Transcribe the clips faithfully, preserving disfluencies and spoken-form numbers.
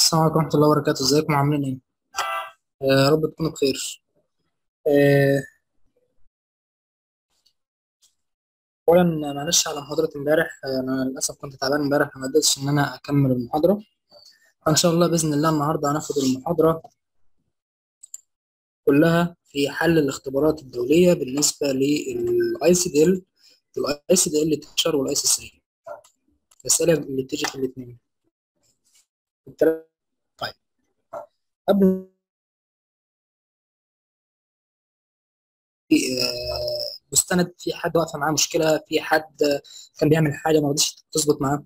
السلام عليكم ورحمة الله وبركاته، ازيكم عاملين ايه؟ آه، يا رب تكونوا بخير. آه، أولا معلش على محاضرة امبارح. آه، أنا للأسف كنت تعبان امبارح، ما قدرتش إن أنا أكمل المحاضرة. فإن شاء الله بإذن الله النهاردة هناخد المحاضرة كلها في حل الاختبارات الدولية بالنسبة للآي سي دي إل والآي سي دي إل اتناشر والآي سي ثلاثة. الأسئلة اللي بتيجي في الاثنين. طيب، قبل آه، مستند في حد واقفة معاه مشكلة، في حد كان بيعمل حاجة ما رضيش تظبط معاه.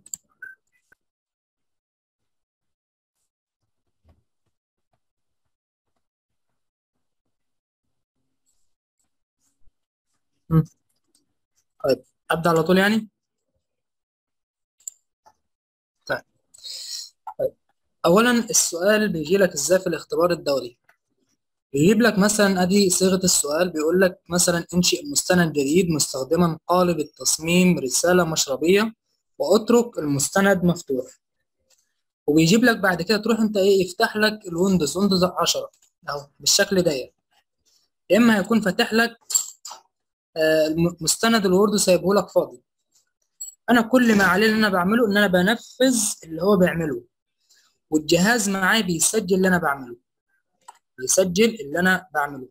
مم. طيب، أبدأ على طول يعني. طيب. طيب. اولا السؤال بيجي لك ازاي في الاختبار الدولي؟ بيجيب لك مثلا ادي صيغه السؤال، بيقول لك مثلا انشئ مستند جديد مستخدما قالب التصميم رساله مشربيه واترك المستند مفتوح. وبيجيب لك بعد كده تروح انت ايه، يفتح لك الويندوز ويندوز عشرة اهو بالشكل ده، يا اما هيكون فاتح لك آه، الم- مستند الوورد سايبه لك فاضي. انا كل ما عليه اللي انا بعمله ان انا بنفذ اللي هو بيعمله، والجهاز معايا بيسجل اللي انا بعمله، بيسجل اللي انا بعمله.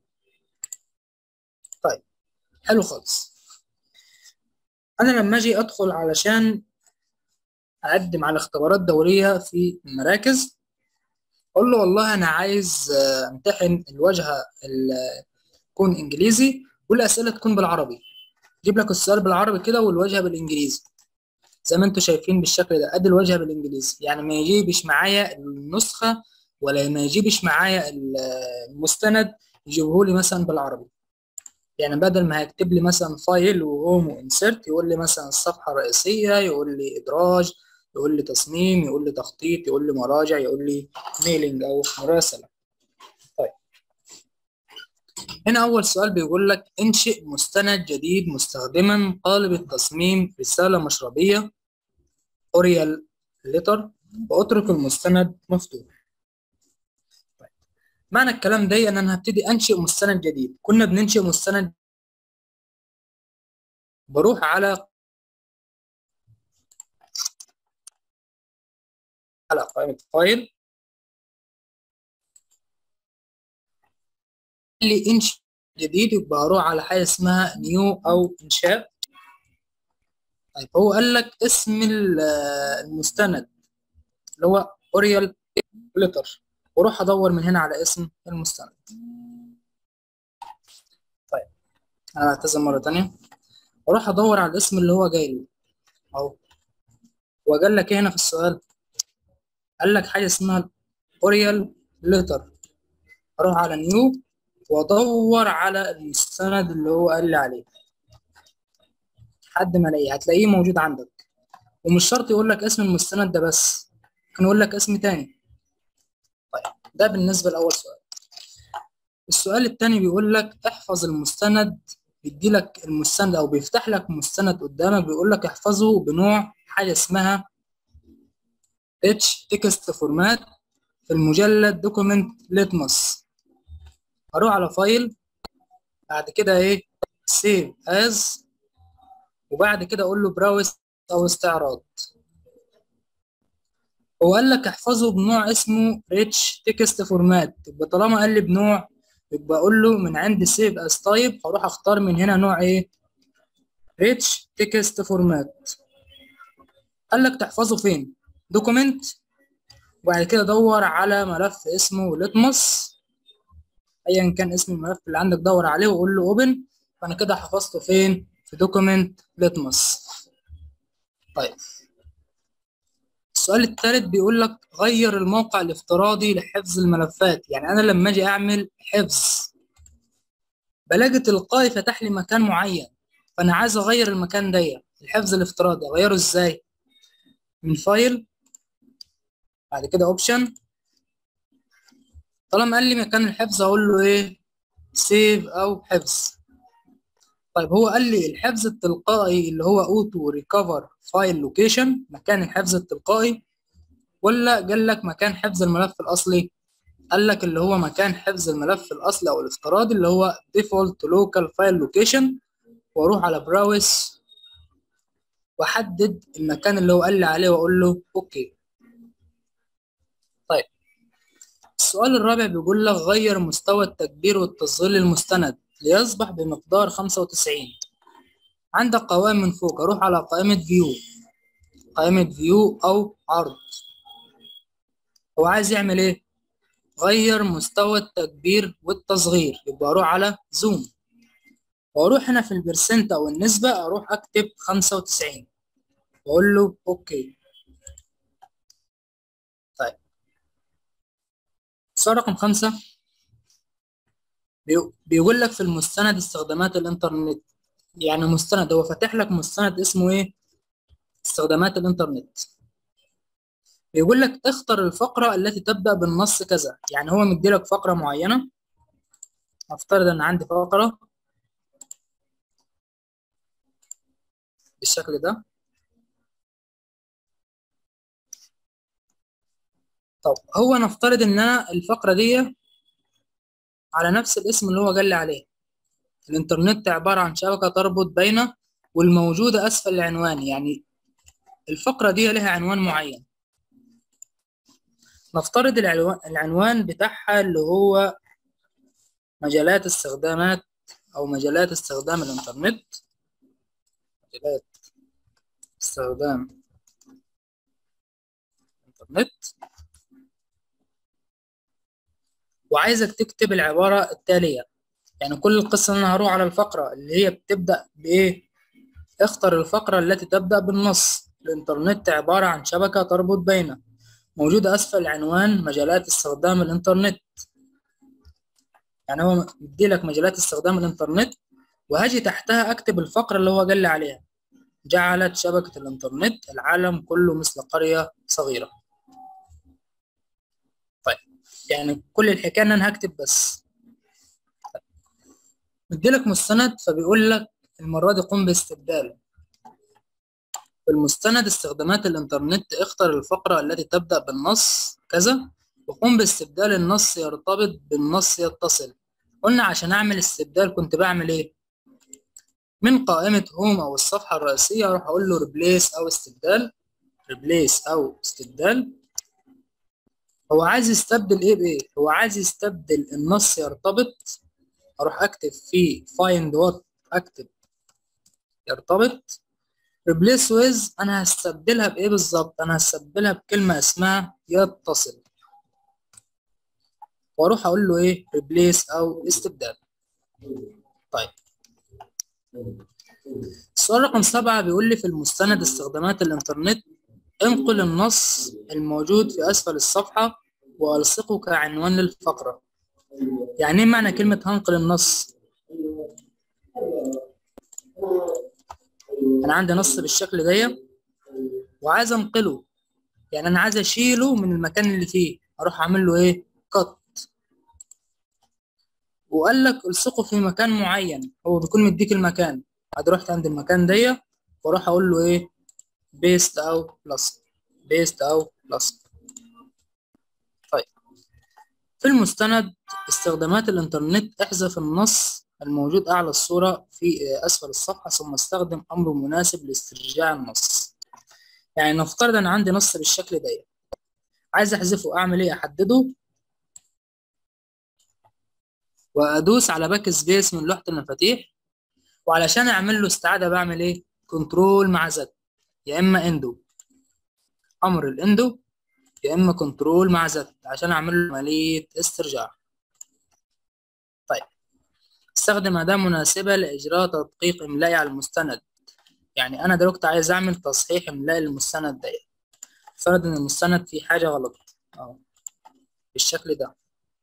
طيب، حلو خالص. انا لما اجي ادخل علشان اقدم على اختبارات دوليه في المراكز، اقول له والله انا عايز آه، امتحن الواجهه ال- تكون انجليزي والاسئله تكون بالعربي. جيب لك السؤال بالعربي كده والواجهه بالانجليزي زي ما انتم شايفين بالشكل ده. ادي الواجهه بالانجليزي، يعني ما يجيبش معايا النسخه ولا ما يجيبش معايا ال- المستند، يجيبه لي مثلا بالعربي. يعني بدل ما هيكتب لي مثلا فايل وهوم وانسرت، يقول لي مثلا الصفحة الرئيسية، يقول لي إدراج، يقول لي تصميم، يقول لي تخطيط، يقول لي مراجع، يقول لي ميلينج أو مراسلة. طيب، هنا أول سؤال بيقول لك انشئ مستند جديد مستخدما قالب التصميم رسالة مشربية أوريال ليتر واترك المستند مفتوح. معنى الكلام ده ان انا هبتدي انشئ مستند جديد. كنا بننشئ مستند، بروح على على قائمة فايل اللي انشئ جديد، يبقى اروح على حاجه اسمها نيو او انشاء. طيب، هو قال لك اسم ال- المستند اللي هو اوريال ليتر، واروح ادور من هنا على اسم المستند. طيب، انا هعتذر مره تانية، اروح ادور على الاسم اللي هو جاي لي اهو. وقال لك ايه هنا في السؤال؟ قال لك حاجه اسمها اوريال ليتر. اروح على نيو وادور على المستند اللي هو قال لي عليه لحد ما الاقيه. هتلاقيه موجود عندك، ومش شرط يقول لك اسم المستند ده بس، ممكن يقول لك اسم تاني. طيب، ده بالنسبة لأول سؤال. السؤال التاني بيقول لك احفظ المستند. بيدي لك المستند أو بيفتح لك مستند قدامك، بيقول لك احفظه بنوع حاجة اسمها اتش تكست فورمات في المجلد دوكيمنت ليتمس. أروح على فايل، بعد كده إيه، سيف از، وبعد كده أقول له براوس أو استعراض. هو قال لك احفظه بنوع اسمه ريتش تكست فورمات، يبقى طالما قال لي بنوع يبقى اقول له من عند سيف از تايب، هروح اختار من هنا نوع ايه، ريتش تكست فورمات. قال لك تحفظه فين، دوكيمنت، وبعد كده دور على ملف اسمه ليتمس، ايا كان اسم الملف اللي عندك دور عليه وقول له اوبن. فانا كده حفظته فين، في دوكيمنت ليتمس. طيب، السؤال الثالث بيقول لك غير الموقع الافتراضي لحفظ الملفات. يعني انا لما اجي اعمل حفظ بلاقي تلقائي فتح لي مكان معين، فانا عايز اغير المكان ده، الحفظ الافتراضي اغيره ازاي؟ من فايل، بعد كده اوبشن. طالما قال لي مكان الحفظ اقول له ايه، سيف او حفظ. طيب، هو قال لي الحفظ التلقائي اللي هو اوتو ريكفر فايل لوكيشن، مكان الحفظ التلقائي ولا قال لك مكان حفظ الملف الاصلي؟ قال لك اللي هو مكان حفظ الملف الاصلي او الافتراضي اللي هو default local file location، واروح على براوس واحدد المكان اللي هو قال لي عليه واقول له اوكي. طيب السؤال الرابع بيقول لك غير مستوى التكبير والتصغير للمستند ليصبح بمقدار خمسة وتسعين. عندك قوائم من فوق، اروح على قائمة فيو، قائمة فيو او عرض. هو عايز يعمل ايه؟ غير مستوى التكبير والتصغير، يبقى اروح على زوم واروح هنا في البرسنت او النسبة اروح اكتب خمسة وتسعين واقول له اوكي. طيب السؤال رقم خمسة بيو- بيقول لك في المستند استخدامات الانترنت. يعني مستند، هو فاتح لك مستند اسمه ايه؟ استخدامات الانترنت. بيقول لك اختر الفقرة التي تبدأ بالنص كذا. يعني هو مدي لك فقرة معينة، افترض ان عندي فقرة بالشكل ده. طب هو نفترض ان انا الفقرة دي على نفس الاسم اللي هو قال لي عليه. الانترنت عبارة عن شبكة تربط بين، والموجودة اسفل العنوان. يعني الفقرة دي لها عنوان معين. نفترض العنوان العنوان بتاعها اللي هو مجالات استخدامات او مجالات استخدام الانترنت، مجالات استخدام الانترنت. وعايزك تكتب العبارة التالية. يعني كل القصة ان انا هروح على الفقرة اللي هي بتبدأ بايه. اختر الفقرة التي تبدأ بالنص. الانترنت عبارة عن شبكة تربط بين، موجودة اسفل العنوان مجالات استخدام الانترنت. يعني هو مدي لك مجالات استخدام الانترنت، وهاجي تحتها اكتب الفقرة اللي هو قال لي عليها. جعلت شبكة الانترنت العالم كله مثل قرية صغيرة. طيب يعني كل الحكاية ان انا هكتب بس. مديلك مستند فبيقول لك المرة دي قم باستبداله. في المستند استخدامات الإنترنت اختر الفقرة التي تبدأ بالنص كذا، وقم باستبدال النص يرتبط بالنص يتصل. قلنا عشان أعمل استبدال كنت بعمل إيه؟ من قائمة هوم أو الصفحة الرئيسية أروح أقول له ريبليس أو استبدال، ريبليس أو استبدال. هو عايز يستبدل إيه بإيه؟ هو عايز يستبدل النص يرتبط. أروح أكتب في find what، أكتب يرتبط. ريبليس ويز انا هستبدلها بايه بالظبط؟ انا هستبدلها بكلمه اسمها يتصل، واروح اقول له ايه؟ ريبليس او استبدال. طيب السؤال رقم سبعة بيقول لي في المستند استخدامات الانترنت انقل النص الموجود في اسفل الصفحه والصقه كعنوان للفقره. يعني ايه معنى كلمه هنقل النص؟ انا عندي نص بالشكل ده وعايز انقله. يعني انا عايز اشيله من المكان اللي فيه، اروح اعمل له ايه؟ كت. وقال لك الصقه في مكان معين، هو بيكون مديك المكان. ادي رحت عند المكان ده واروح اقول له ايه؟ بيست او بلس، بيست او بلس. طيب في المستند استخدامات الانترنت احذف النص الموجود اعلى الصورة في اسفل الصفحة ثم استخدم امر مناسب لاسترجاع النص. يعني نفترض انا عندي نص بالشكل ده عايز احذفه، اعمل ايه؟ احدده وادوس على باك سبيس من لوحة المفاتيح. وعلشان اعمل له استعادة بعمل ايه؟ كنترول مع زد، يا اما اندو، امر الاندو، يا اما كنترول مع زد عشان اعمل له عمليه استرجاع. طيب استخدم اداه مناسبه لاجراء تدقيق املائي على المستند. يعني انا دلوقتي عايز اعمل تصحيح املائي للمستند ده. فرض ان المستند فيه حاجه غلط اهو بالشكل ده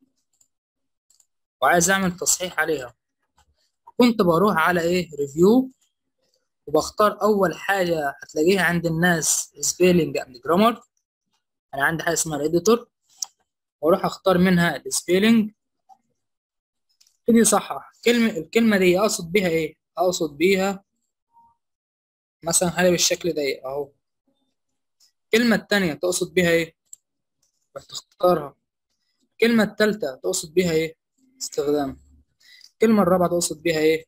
وعايز اعمل تصحيح عليها. كنت بروح على ايه؟ ريفيو، وبختار اول حاجه هتلاقيها عند الناس سبيلنج اند جرامر. انا عندي حاجه اسمها الاديتور، واروح اختار منها السبيلنج. ابتدي صحح كلمة الكلمة دي أقصد بيها إيه؟ أقصد بيها مثلا حاجة بالشكل ده أهو. الكلمة التانية تقصد بيها إيه؟ تروح تختارها. الكلمة التالتة تقصد بيها ايه؟ استخدام. الكلمة الرابعة تقصد بيها ايه؟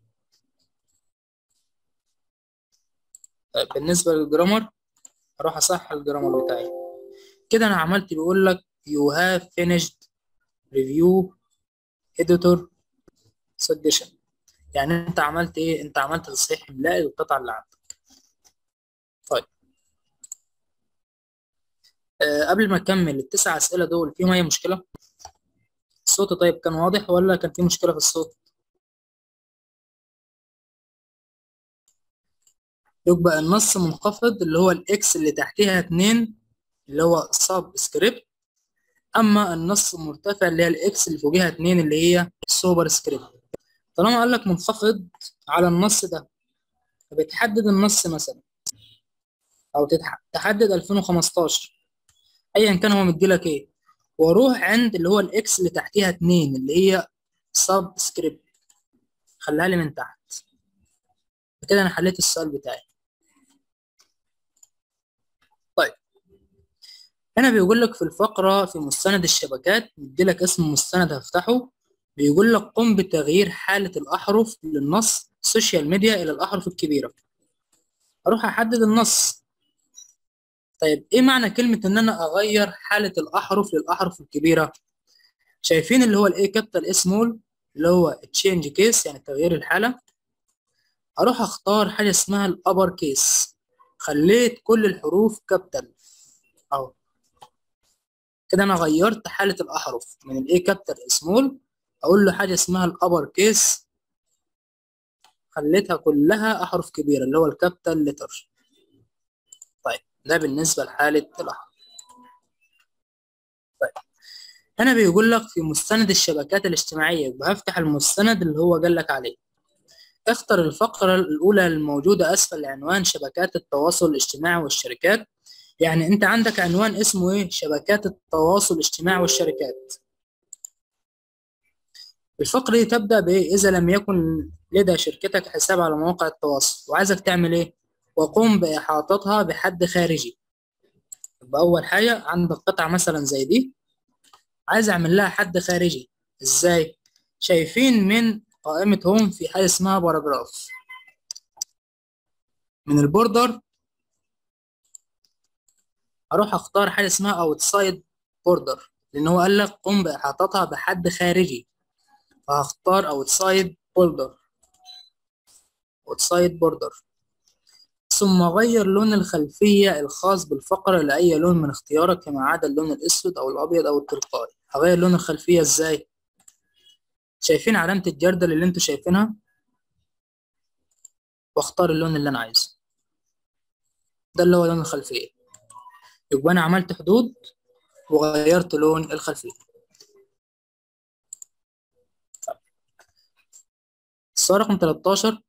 طيب بالنسبة للجرامر اروح اصحح الجرامر بتاعي. كده انا عملت بيقول لك you have finished review editor suggestion، يعني انت عملت ايه؟ انت عملت تصحيح املائي للقطعة اللي عندك. طيب أه قبل ما اكمل التسع اسئلة دول فيهم اي مشكلة؟ الصوت طيب كان واضح ولا كان في مشكلة في الصوت؟ يبقى النص منخفض اللي هو الاكس اللي تحتها اتنين اللي هو سب سكريبت، اما النص مرتفع اللي هي الاكس اللي فوقيها اتنين اللي هي سوبر سكريبت. طالما قال لك منخفض على النص ده فبتحدد النص مثلا او تتح- تحدد ألفين وخمستاشر ايا كان هو مديلك ايه، واروح عند اللي هو الاكس اللي تحتها اتنين اللي هي سب سكريبت، خليها لي من تحت. كده انا حليت السؤال بتاعي. طيب هنا بيقول لك في الفقرة في مستند الشبكات مديلك اسم مستند هفتحه، بيقول لك قم بتغيير حالة الأحرف للنص سوشيال ميديا إلى الأحرف الكبيرة. أروح أحدد النص. طيب إيه معنى كلمة إن أنا أغير حالة الأحرف للأحرف الكبيرة؟ شايفين اللي هو الإيه كابيتال إيه سمول اللي هو تشينج كيس يعني تغيير الحالة. أروح أختار حاجة اسمها الأبر كيس، خليت كل الحروف كابيتال أهو. كده انا غيرت حاله الاحرف من الاي كابيتال سمول، اقول له حاجه اسمها الابر كيس خليتها كلها احرف كبيره اللي هو الكابيتال لتر. طيب ده بالنسبه لحاله الاحرف. طيب هنا بيقول لك في مستند الشبكات الاجتماعيه، يبقى هفتح المستند اللي هو قال لك عليه. اختر الفقره الاولى الموجوده اسفل عنوان شبكات التواصل الاجتماعي والشركات. يعني انت عندك عنوان اسمه ايه؟ شبكات التواصل الاجتماعي والشركات. الفقرة دي تبدأ بإيه؟ إذا لم يكن لدى شركتك حساب على مواقع التواصل، وعايزك تعمل إيه؟ وقم بإحاطتها بحد خارجي. يبقى أول حاجة عندك قطعة مثلا زي دي، عايز أعمل لها حد خارجي. إزاي؟ شايفين من قائمة هوم في حاجة اسمها باراجراف، من البوردر أروح أختار حاجة اسمها أوتسايد بوردر، لأن هو قال لك قم بإحاطتها بحد خارجي، فهختار أوتسايد بوردر أوتسايد بوردر. ثم غير لون الخلفية الخاص بالفقرة لأي لون من اختيارك فيما عدا اللون الأسود أو الأبيض أو التلقائي. هغير لون الخلفية إزاي؟ شايفين علامة الجردل اللي انتوا شايفينها؟ واختار اللون اللي أنا عايزه، ده اللي هو لون الخلفية. يبقى أنا عملت حدود وغيرت لون الخلفية. السؤال رقم تلتاشر،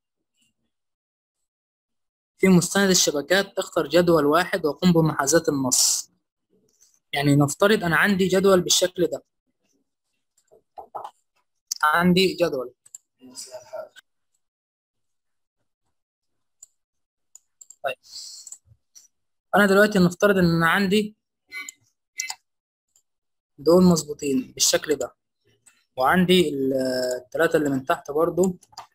في مستند الشبكات اختر جدول واحد وقم بمحاذاة النص. يعني نفترض أنا عندي جدول بالشكل ده، عندي جدول. طيب أنا دلوقتي نفترض إن أنا عندي دول مظبوطين بالشكل ده، وعندي ال- التلاتة اللي من تحت برضو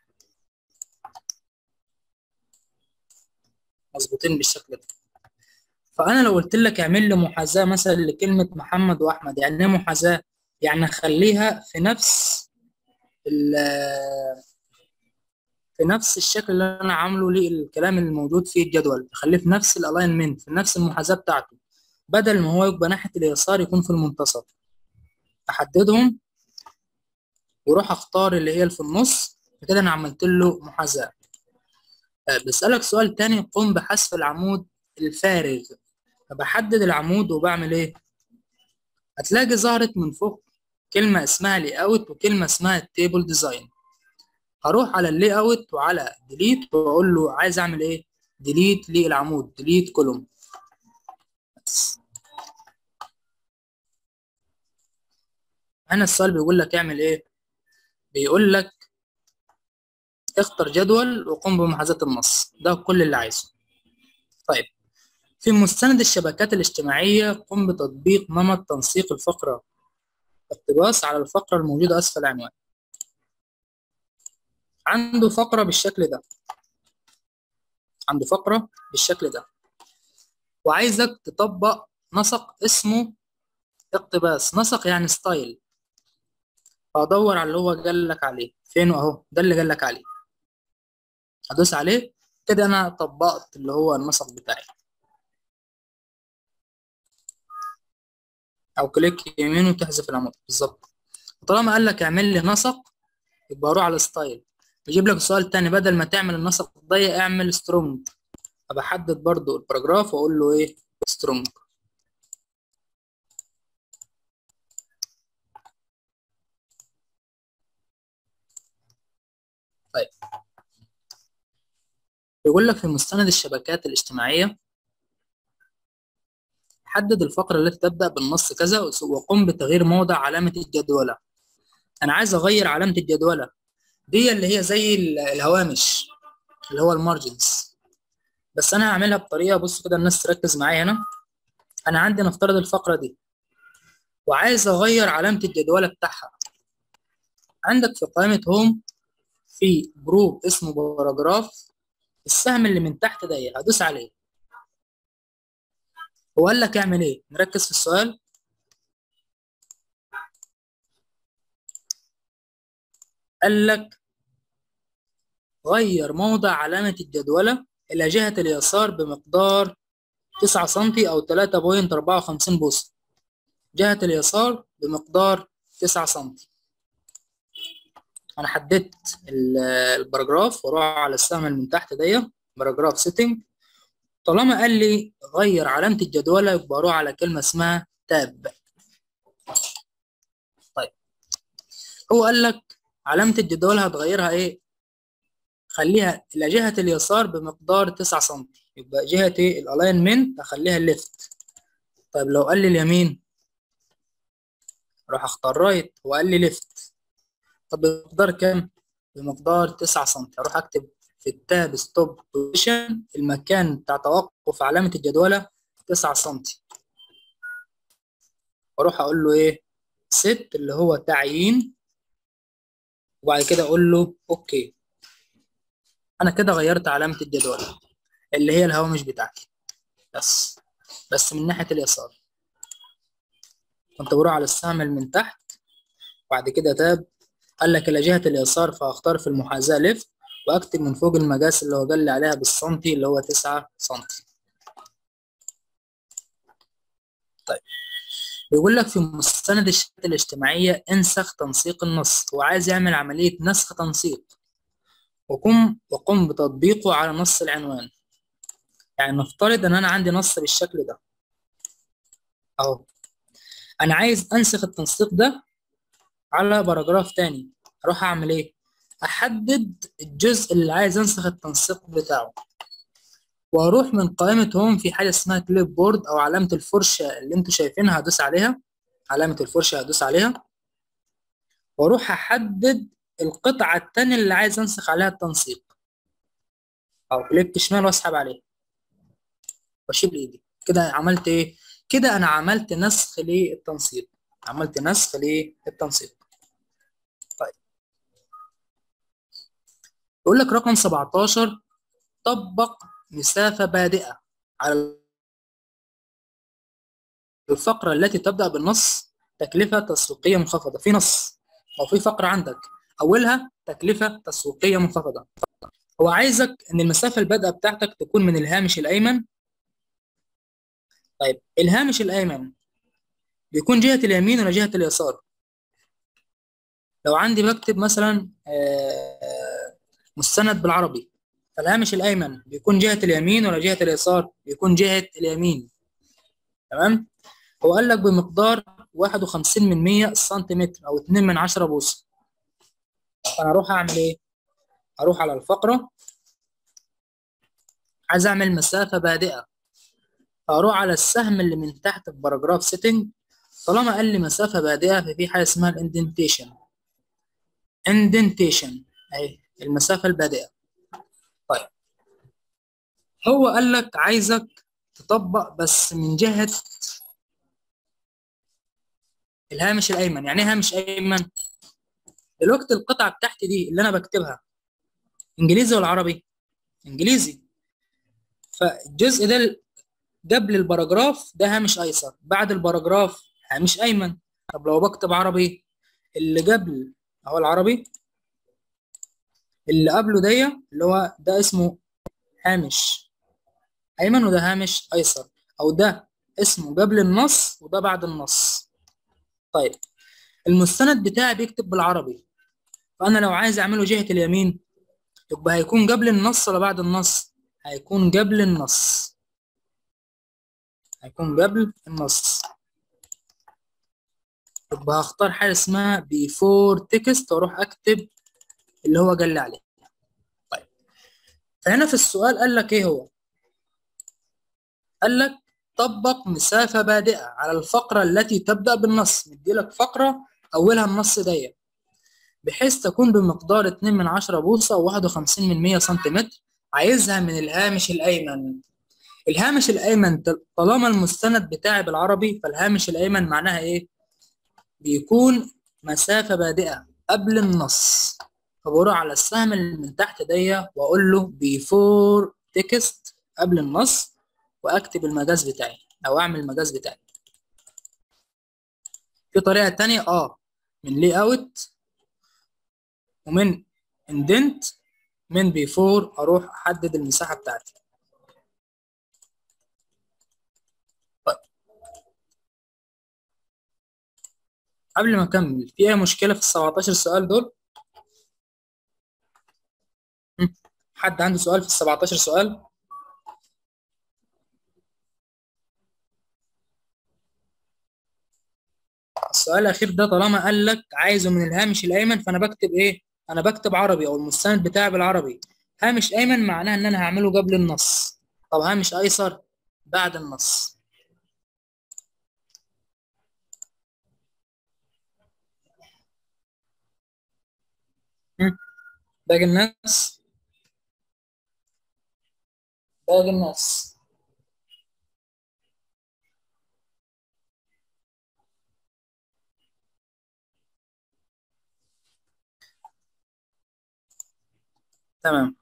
مظبوطين بالشكل ده. فأنا لو قلت لك اعمل لي محاذاة مثلا لكلمة محمد وأحمد، يعني إيه محاذاة؟ يعني أخليها في نفس ال- في نفس الشكل اللي أنا عامله للكلام الموجود في الجدول، أخليه في نفس الألاينمنت، في نفس المحاذاة بتاعته، بدل ما هو يبقى ناحية اليسار يكون في المنتصف. أحددهم وأروح أختار اللي هي اللي في النص، كده أنا عملت له محاذاة. آه، بسألك سؤال تاني، قم بحذف العمود الفارغ. فبحدد العمود وبعمل ايه؟ هتلاقي ظهرت من فوق كلمة اسمها لي اوت وكلمة اسمها التيبل ديزاين. هروح على اللي اوت وعلى ديليت واقول له عايز اعمل ايه؟ ديليت للعمود، ديليت كولوم. هنا السؤال بيقول لك اعمل ايه؟ بيقول لك اختر جدول وقم بمحاذاة النص، ده كل اللي عايزه. طيب في مستند الشبكات الاجتماعية قم بتطبيق نمط تنسيق الفقرة اقتباس على الفقرة الموجودة أسفل العنوان. عنده فقرة بالشكل ده، عنده فقرة بالشكل ده، وعايزك تطبق نسق اسمه اقتباس. نسق يعني ستايل. هدور على اللي هو قال لك عليه فين، اهو ده اللي قال لك عليه، هدوس عليه كده انا طبقت اللي هو النسق بتاعي، او كليك يمين وتحذف العمود بالظبط. طالما قال لك اعمل لي نسق يبقى اروح على ستايل، يجيب لك السؤال التاني بدل ما تعمل النسق الضيق اعمل سترونج. ابقى احدد برضو الباراجراف واقول له ايه سترونج. طيب بيقول لك في مستند الشبكات الاجتماعية حدد الفقرة التي تبدأ بالنص كذا وقم بتغيير موضع علامة الجدولة. أنا عايز أغير علامة الجدولة دي اللي هي زي الهوامش اللي هو المارجنز، بس أنا هعملها بطريقة، بص كده الناس تركز معايا هنا. أنا عندي نفترض الفقرة دي وعايز أغير علامة الجدولة بتاعها. عندك في قائمة هوم في جروب اسمه باراجراف، السهم اللي من تحت ده هدوس عليه. هو قال لك اعمل ايه؟ نركز في السؤال. قال لك غير موضع علامة الجدولة إلى جهة اليسار بمقدار تسعة سنتي أو ثلاثة فاصلة أربعة وخمسين بوصة. جهة اليسار بمقدار تسعة سنتي. أنا حددت الباراجراف وأروح على السهم اللي من تحت ده باراجراف سيتنج. طالما قال لي غير علامة الجدولة يبقى أروح على كلمة اسمها تاب. طيب هو قال لك علامة الجدولة هتغيرها إيه؟ خليها إلى جهة اليسار بمقدار تسعة سنتي، يبقى جهة إيه؟ الألاينمنت هخليها الليفت. طيب لو قال لي اليمين أروح أختار رايت، هو قال لي ليفت. طب بمقدار كام؟ بمقدار تسعة سنتي. أروح أكتب في التاب ستوب بوزيشن المكان بتاع توقف علامة الجدولة تسعة سنتي، واروح اقول له ايه ست اللي هو تعيين، وبعد كده اقول له اوكي. انا كده غيرت علامة الجدولة اللي هي الهوامش بتاعتي، بس بس من ناحية اليسار. كنت بروح على السهم اللي من تحت وبعد كده تاب، قال لك الى جهة اليسار فاختار في المحاذاة ليفت واكتب من فوق المقاس اللي هو قال لي عليها بالسنتي اللي هو تسعة سنتي. طيب بيقول لك في مستند الشبكات الاجتماعية انسخ تنسيق النص، هو عايز يعمل عملية نسخ تنسيق وقم وقم بتطبيقه على نص العنوان. يعني نفترض ان انا عندي نص بالشكل ده اهو، انا عايز انسخ التنسيق ده على باراجراف تاني. اروح اعمل ايه؟ احدد الجزء اللي عايز انسخ التنسيق بتاعه، واروح من قائمة هوم في حاجة اسمها كليب بورد او علامة الفرشة اللي انتوا شايفينها، هدوس عليها علامة الفرشة هدوس عليها واروح احدد القطعة التانية اللي عايز انسخ عليها التنسيق، او كليك شمال واسحب عليه واشيل ايدي. كده عملت ايه؟ كده انا عملت نسخ للتنسيق، عملت نسخ للتنسيق. طيب يقول لك رقم سبعتاشر طبق مسافة بادئة على الفقرة التي تبدأ بالنص تكلفة تسويقية منخفضة. في نص أو في فقرة عندك أولها تكلفة تسويقية منخفضة، هو عايزك إن المسافة البادئة بتاعتك تكون من الهامش الأيمن. طيب الهامش الأيمن بيكون جهة اليمين ولا جهة اليسار؟ لو عندي بكتب مثلا مستند بالعربي، فالهامش الأيمن بيكون جهة اليمين ولا جهة اليسار؟ بيكون جهة اليمين. تمام؟ هو قال لك بمقدار واحد وخمسين من مية سنتيمتر أو اتنين من عشرة بوصة. فأنا أروح أعمل إيه؟ أروح على الفقرة، عايز أعمل مسافة بادئة، فأروح على السهم اللي من تحت في باراجراف سيتنج. طالما قال لي مسافة بادئة ففي حاجة اسمها الاندنتيشن. اندنتيشن أهي المسافة البادئة. طيب هو قال لك عايزك تطبق بس من جهة الهامش الأيمن. يعني إيه هامش أيمن؟ دلوقتي القطعة بتاعتي دي اللي أنا بكتبها إنجليزي ولا عربي؟ إنجليزي. فالجزء ده قبل الباراجراف ده هامش أيسر، بعد الباراجراف هامش أيمن. طب لو بكتب عربي، اللي قبل أهو العربي، اللي قبله دي اللي هو ده اسمه هامش أيمن وده هامش أيسر، أو ده اسمه قبل النص وده بعد النص. طيب المستند بتاعي بيكتب بالعربي، فأنا لو عايز أعمله جهة اليمين يبقى هيكون قبل النص ولا بعد النص؟ هيكون قبل النص، هيكون قبل النص. يبقى هختار حاجة اسمها بيفور تكست واروح اكتب اللي هو قال لي عليه. طيب فهنا في السؤال قال لك ايه هو؟ قال لك طبق مسافة بادئة على الفقرة التي تبدأ بالنص. مديلك فقرة أولها النص دي بحيث تكون بمقدار اتنين من عشرة بوصة أو واحد وخمسين من مية سنتيمتر، عايزها من الهامش الأيمن. الهامش الأيمن طالما المستند بتاعي بالعربي فالهامش الأيمن معناها إيه؟ بيكون مسافة بادئة قبل النص. فبروح على السهم اللي من تحت دي وأقول له بيفور تكست قبل النص، وأكتب المجاز بتاعي أو أعمل المجاز بتاعي. في طريقة تانية أه من لي أوت ومن اندنت من بيفور أروح أحدد المساحة بتاعتي. طيب قبل ما أكمل، في أي مشكلة في ال سبعتاشر سؤال دول؟ حد عنده سؤال في ال سبعتاشر سؤال؟ السؤال الأخير ده طالما قال لك عايزه من الهامش الأيمن فأنا بكتب إيه؟ أنا بكتب عربي أو المستند بتاعي بالعربي. هامش أيمن معناها إن أنا هعمله قبل النص. طب هامش أيسر بعد النص. هم؟ باقي الناس؟ باقي الناس. تمام.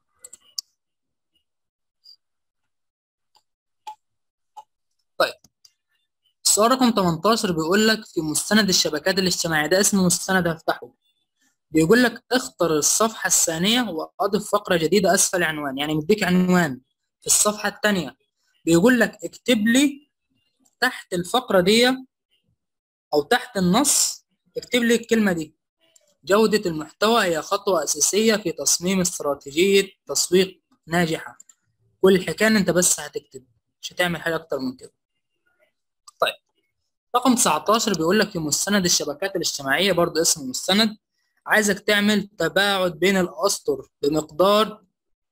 طيب السؤال رقم تمنتاشر بيقول لك في مستند الشبكات الاجتماعية، ده اسم مستند هفتحه. بيقول لك اختر الصفحة الثانية وأضف فقرة جديدة أسفل عنوان. يعني مديك عنوان في الصفحة الثانية، بيقول لك اكتب لي تحت الفقرة دي أو تحت النص اكتب لي الكلمة دي: جودة المحتوى هي خطوة أساسية في تصميم استراتيجية تسويق ناجحة. كل الحكاية إن أنت بس هتكتب، مش هتعمل حاجة أكتر من كده. طيب رقم تسعتاشر بيقول لك في مستند الشبكات الاجتماعية، برضه اسم مستند، عايزك تعمل تباعد بين الأسطر بمقدار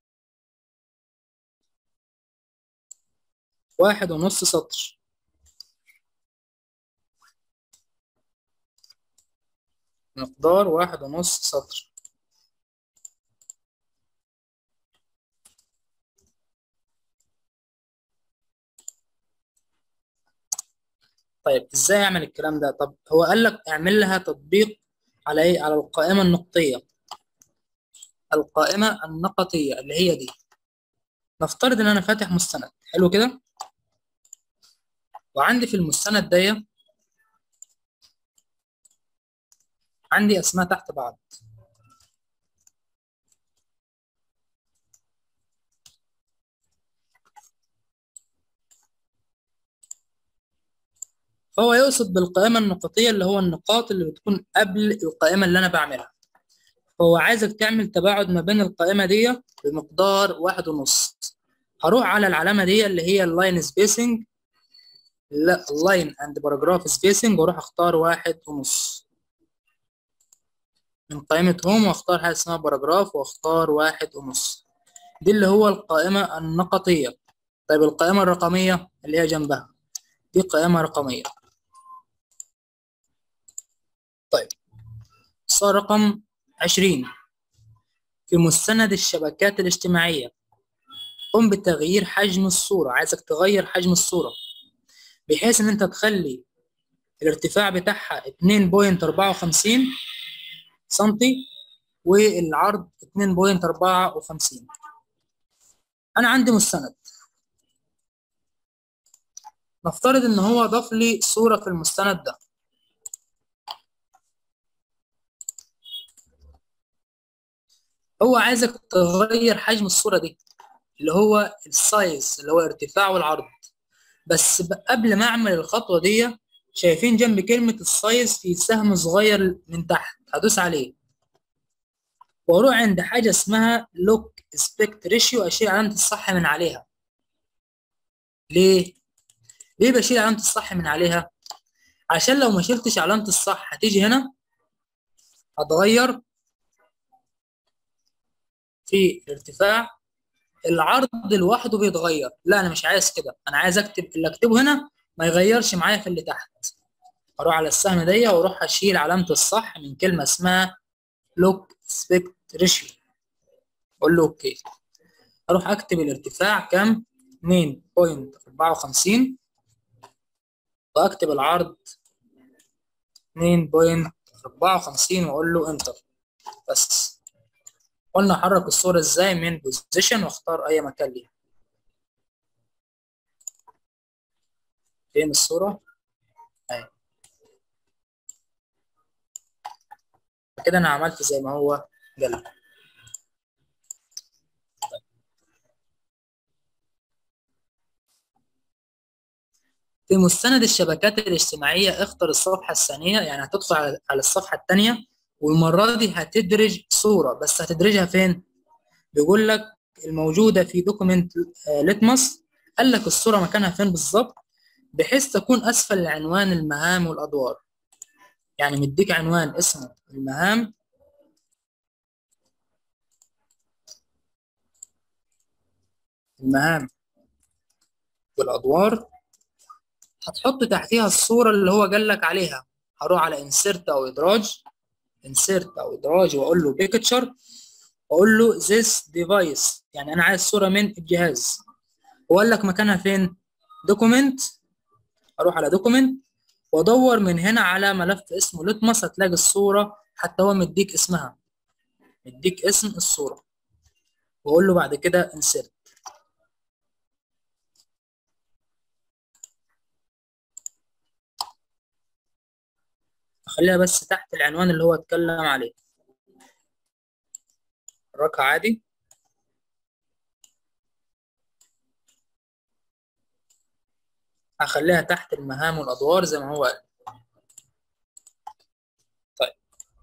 واحد ونص سطر. مقدار واحد ونص سطر. طيب ازاي اعمل الكلام ده؟ طب هو قال لك اعمل لها تطبيق على ايه؟ على القائمة النقطية. القائمة النقطية اللي هي دي. نفترض ان انا فاتح مستند حلو كده، وعندي في المستند ده عندي اسماء تحت بعض. فهو يقصد بالقائمة النقطية اللي هو النقاط اللي بتكون قبل القائمة اللي انا بعملها. فهو عايزك تعمل تباعد ما بين القائمة دي بمقدار واحد ونص. هروح على العلامة دي اللي هي اللاين سبيسنج، لا اللاين اند باراجراف سبيسنج، واروح اختار واحد ونص من قائمة هوم، واختار حاجة اسمها باراجراف واختار واحد ونص. دي اللي هو القائمة النقطية. طيب القائمة الرقمية اللي هي جنبها دي قائمة رقمية. طيب السؤال رقم عشرين في مستند الشبكات الاجتماعية، قم بتغيير حجم الصورة. عايزك تغير حجم الصورة بحيث ان انت تخلي الارتفاع بتاعها اتنين فاصلة اربعة وخمسين سنتي والعرض اتنين فاصلة اربعة وخمسين. انا عندي مستند، نفترض ان هو ضاف لي صورة في المستند ده. هو عايزك تغير حجم الصورة دي اللي هو السايز اللي هو ارتفاع والعرض. بس قبل ما اعمل الخطوة دي، شايفين جنب كلمة السايز في سهم صغير من تحت، هدوس عليه واروح عند حاجة اسمها لوك اسبكت ريشيو، اشيل علامة الصح من عليها. ليه؟ ليه بشيل علامة الصح من عليها؟ عشان لو ما شلتش علامة الصح هتيجي هنا هتغير في الارتفاع، العرض لوحده بيتغير. لا انا مش عايز كده، انا عايز اكتب اللي اكتبه هنا ما يغيرش معايا في اللي تحت. اروح على السهم دي واروح اشيل علامة الصح من كلمة اسمها لوك اسبكت ريشيو، اقول له اوكي. اروح اكتب الارتفاع كام؟ اتنين فاصلة اربعة وخمسين واكتب العرض اتنين فاصلة اربعة وخمسين واقول له انتر. بس قلنا احرك الصورة ازاي؟ من بوزيشن واختار اي مكان ليها. فين الصورة؟ اهي. كده انا عملت زي ما هو قال. في مستند الشبكات الاجتماعية اختر الصفحة الثانية، يعني هتدخل على على الصفحة الثانية والمرة دي هتدرج صورة، بس هتدرجها فين؟ بيقول لك الموجودة في دوكيمنت ليتمس. قال لك الصورة مكانها فين بالظبط بحيث تكون أسفل العنوان المهام والأدوار. يعني مديك عنوان اسمه المهام المهام والأدوار، هتحط تحتيها الصورة اللي هو قال لك عليها. هروح على انسيرت أو إدراج، انسيرت أو إدراج وأقول له بيكتشر واقول له this device، يعني انا عايز صوره من الجهاز. وقال لك مكانها فين؟ دوكيمنت. اروح على دوكيمنت وادور من هنا على ملف اسمه لتمس، هتلاقي الصوره حتى هو مديك اسمها، مديك اسم الصوره. واقول له بعد كده insert. اخليها بس تحت العنوان اللي هو اتكلم عليه، حركها عادي. هخليها تحت المهام والادوار زي ما هو قال. طيب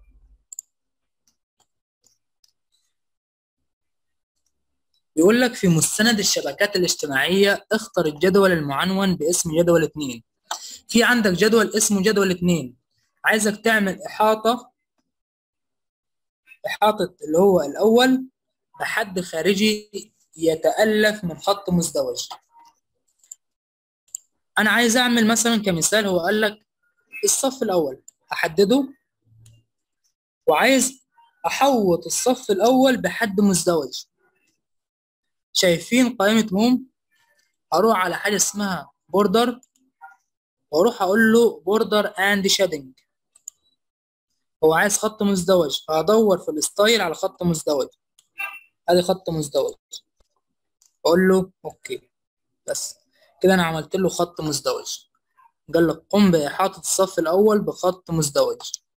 بيقول لك في مستند الشبكات الاجتماعية اختر الجدول المعنون باسم جدول اتنين. في عندك جدول اسمه جدول اتنين، عايزك تعمل إحاطة إحاطة اللي هو الأول بحد خارجي يتألف من خط مزدوج. أنا عايز أعمل مثلا كمثال، هو قال لك الصف الأول أحدده، وعايز أحوط الصف الأول بحد مزدوج. شايفين قائمة هوم؟ أروح على حاجة اسمها بوردر وأروح أقول له بوردر أند شادنج. هو عايز خط مزدوج، فهدور في الستايل على خط مزدوج. ادي خط مزدوج، اقول له اوكي. بس كده انا عملت له خط مزدوج. قال لك قم باحاطه الصف الاول بخط مزدوج.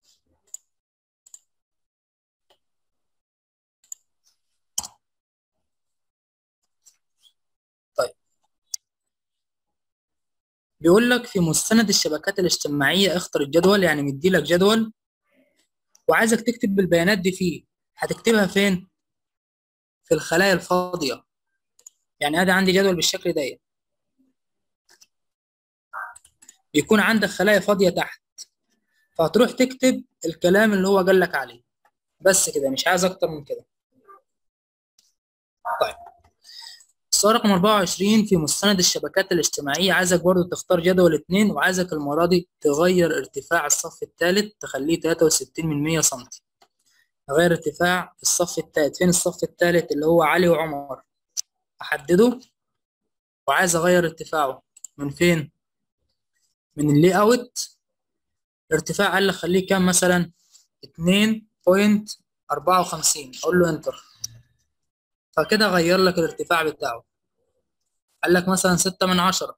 طيب بيقول لك في مستند الشبكات الاجتماعيه اختر الجدول، يعني مدي لك جدول وعايزك تكتب البيانات دي فيه. هتكتبها فين؟ في الخلايا الفاضيه. يعني ادي عندي جدول بالشكل ده، بيكون عندك خلايا فاضيه تحت، فهتروح تكتب الكلام اللي هو قال لك عليه. بس كده، مش عايز اكتر من كده. طيب السؤال رقم اربعة وعشرين في مستند الشبكات الاجتماعية، عايزك برضو تختار جدول اتنين، وعايزك المرة دي تغير ارتفاع الصف الثالث تخليه تلاتة وستين من مية سنتي. غير ارتفاع الصف الثالث. فين الصف الثالث؟ اللي هو علي وعمر. احدده وعايز اغير ارتفاعه من فين؟ من اللي اوت. ارتفاع قال لك خليه كام مثلا؟ اتنين فاصلة أربعة وخمسين. اقول له انتر، فكده غير لك الارتفاع بتاعه. قال لك مثلا ستة من عشرة،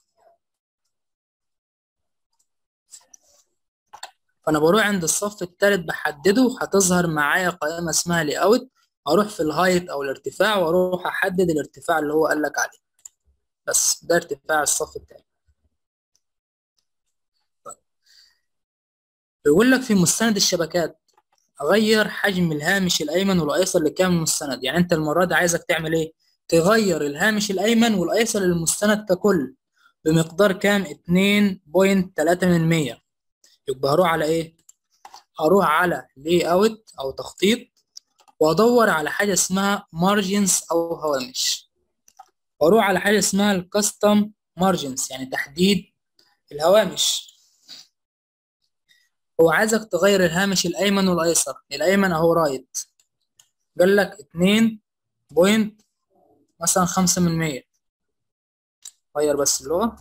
فانا بروح عند الصف الثالث بحدده، هتظهر معايا قائمه اسمها لي اوت. اروح في الهايت او الارتفاع واروح احدد الارتفاع اللي هو قال لك عليه. بس ده ارتفاع الصف الثالث. بيقول لك في مستند الشبكات اغير حجم الهامش الايمن والايسر لكامل المستند. يعني انت المره دي عايزك تعمل ايه؟ تغير الهامش الايمن والايسر للمستند ككل بمقدار كام؟ اتنين فاصلة تلاتة من مية. يبقى هروح على ايه؟ هروح على لي اوت او تخطيط، وادور على حاجه اسمها مارجنز او هوامش، واروح على حاجه اسمها الكاستم مارجنز يعني تحديد الهوامش. هو عايزك تغير الهامش الايمن والايسر. الايمن اهو رايت، قال لك اتنين بوينت مثلا خمسة من مية. غير بس اللغه،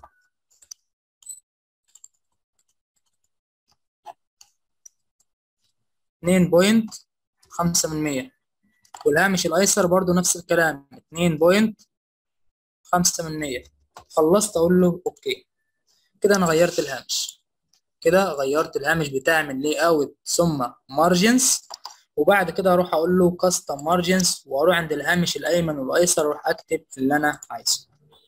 اتنين بوينت خمسة من مية. والهامش الايسر برضو نفس الكلام، اتنين بوينت خمسة من مية. خلصت اقول له اوكي. كده انا غيرت الهامش. كده غيرت الهامش بتاعي من لي اوت ثم مارجنز. وبعد كده اروح اقول له كاستم مارجنز، واروح عند الهامش الايمن والايسر اروح اكتب اللي انا عايزه.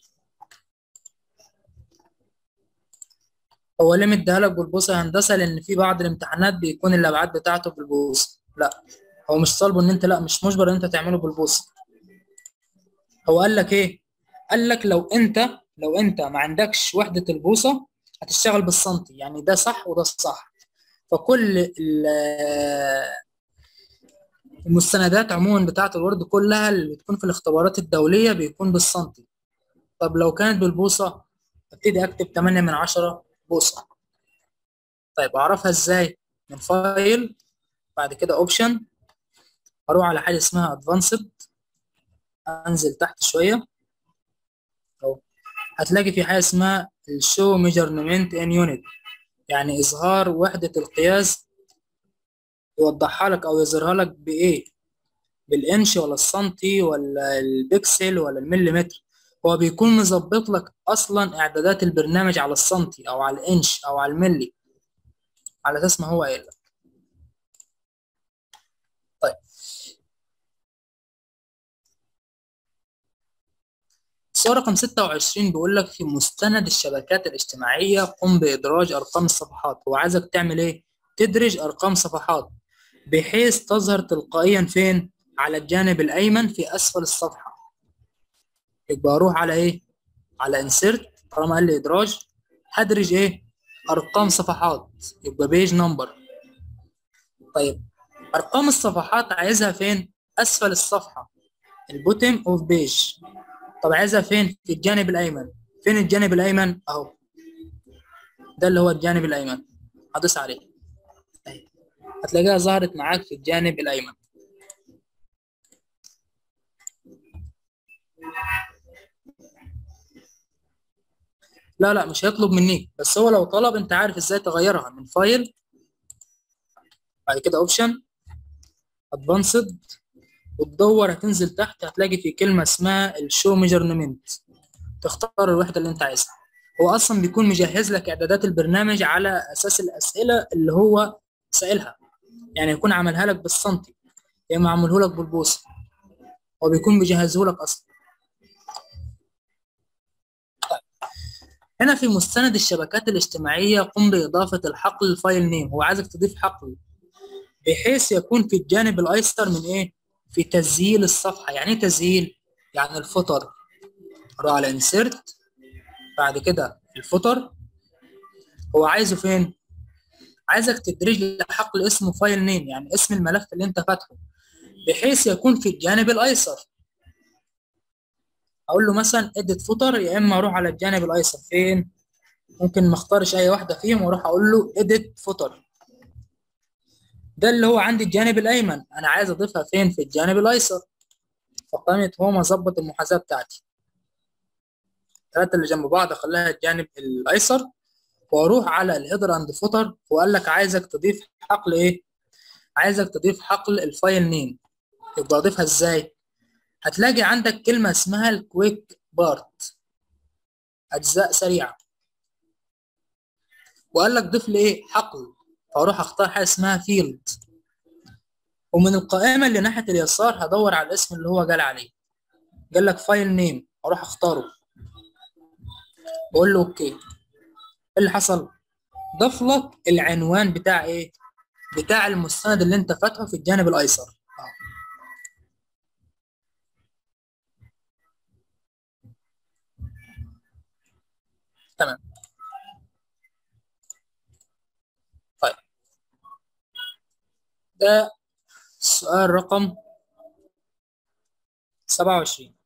هو ليه مديها لك بالبوصه يا هندسه؟ لان في بعض الامتحانات بيكون الابعاد بتاعته بالبوصه. لا، هو مش طالبه ان انت، لا مش مجبر ان انت تعمله بالبوصه. هو قال لك ايه؟ قال لك لو انت لو انت ما عندكش وحده البوصه هتشتغل بالسنتي، يعني ده صح وده صح. فكل ال- المستندات عموما بتاعه الوورد كلها اللي بتكون في الاختبارات الدوليه بيكون بالسنتي. طب لو كانت بالبوصه ابتدي اكتب تمانية من عشرة بوصه. طيب اعرفها ازاي؟ من فايل، بعد كده اوبشن، اروح على حاجه اسمها ادفانسد، انزل تحت شويه اهو، هتلاقي في حاجه اسمها الشو ميجرمنت ان يونت، يعني اظهار وحده القياس. يوضحها لك او يظهرها لك بايه؟ بالانش ولا السنتي ولا البكسل ولا المليمتر. هو بيكون مظبط لك اصلا اعدادات البرنامج على السنتي او على الانش او على الملي، على اساس ما هو قايل لك. طيب السؤال رقم ستة وعشرين بيقول لك في مستند الشبكات الاجتماعيه قم بادراج ارقام الصفحات. هو عايزك تعمل ايه؟ تدرج ارقام صفحات بحيث تظهر تلقائيا فين؟ على الجانب الايمن في اسفل الصفحه. يبقى اروح على ايه؟ على انسيرت، طالما قال لي ادراج هدرج ايه؟ ارقام صفحات، يبقى بيج نمبر. طيب ارقام الصفحات عايزها فين؟ اسفل الصفحه، البوتم اوف بيج. طب عايزها فين؟ في الجانب الايمن. فين الجانب الايمن؟ اهو، ده اللي هو الجانب الايمن. هدوس عليه أهي. هتلاقيها ظهرت معاك في الجانب الايمن. لا لا مش هيطلب منيك، بس هو لو طلب انت عارف ازاي تغيرها. من فايل، بعد كده اوبشن، ادفانسد، وتدور هتنزل تحت هتلاقي في كلمه اسمها الشو ميجرمنت، تختار الوحده اللي انت عايزها. هو اصلا بيكون مجهز لك اعدادات البرنامج على اساس الاسئله اللي هو سائلها، يعني يكون عملها لك بالسنتي يا اما عمله لك بالبوصه. هو بيكون مجهزه لك اصلا. هنا في مستند الشبكات الاجتماعيه قم باضافه الحقل الفايل نيم. هو عايزك تضيف حقل بحيث يكون في الجانب الايسر من ايه؟ في تسجيل الصفحه. يعني ايه تسجيل؟ يعني الفوتر. اروح على انسيرت، بعد كده الفوتر. هو عايزه فين؟ عايزك تدرج لي حقل اسمه فايل نيم، يعني اسم الملف اللي انت فاتحه، بحيث يكون في الجانب الايسر. اقول له مثلا اديت فوتر، يا اما اروح على الجانب الايسر فين؟ ممكن ما اختارش اي واحده فيهم واروح اقول له اديت فوتر. ده اللي هو عندي الجانب الايمن، انا عايز اضيفها فين؟ في الجانب الايسر. فقائمة هوم أظبط المحاذاة بتاعتي، الثلاثة اللي جنب بعض أخليها الجانب الأيسر، وأروح على الهيدر أند فوتر وقال لك عايزك تضيف حقل إيه؟ عايزك تضيف حقل الفايل نيم. يبقى أضيفها إزاي؟ هتلاقي عندك كلمة اسمها الكويك بارت، أجزاء سريعة، وقال لك ضيف لي إيه؟ حقل، فأروح أختار حاجة اسمها فيلد، ومن القائمة اللي ناحية اليسار هدور على الاسم اللي هو قال عليه، قال لك فايل نيم، أروح أختاره وأقول له أوكي. إيه اللي حصل؟ ضاف لك العنوان بتاع إيه؟ بتاع المستند اللي أنت فاتحه في الجانب الأيسر. أه. تمام. طيب ده السؤال رقم سبعة وعشرين.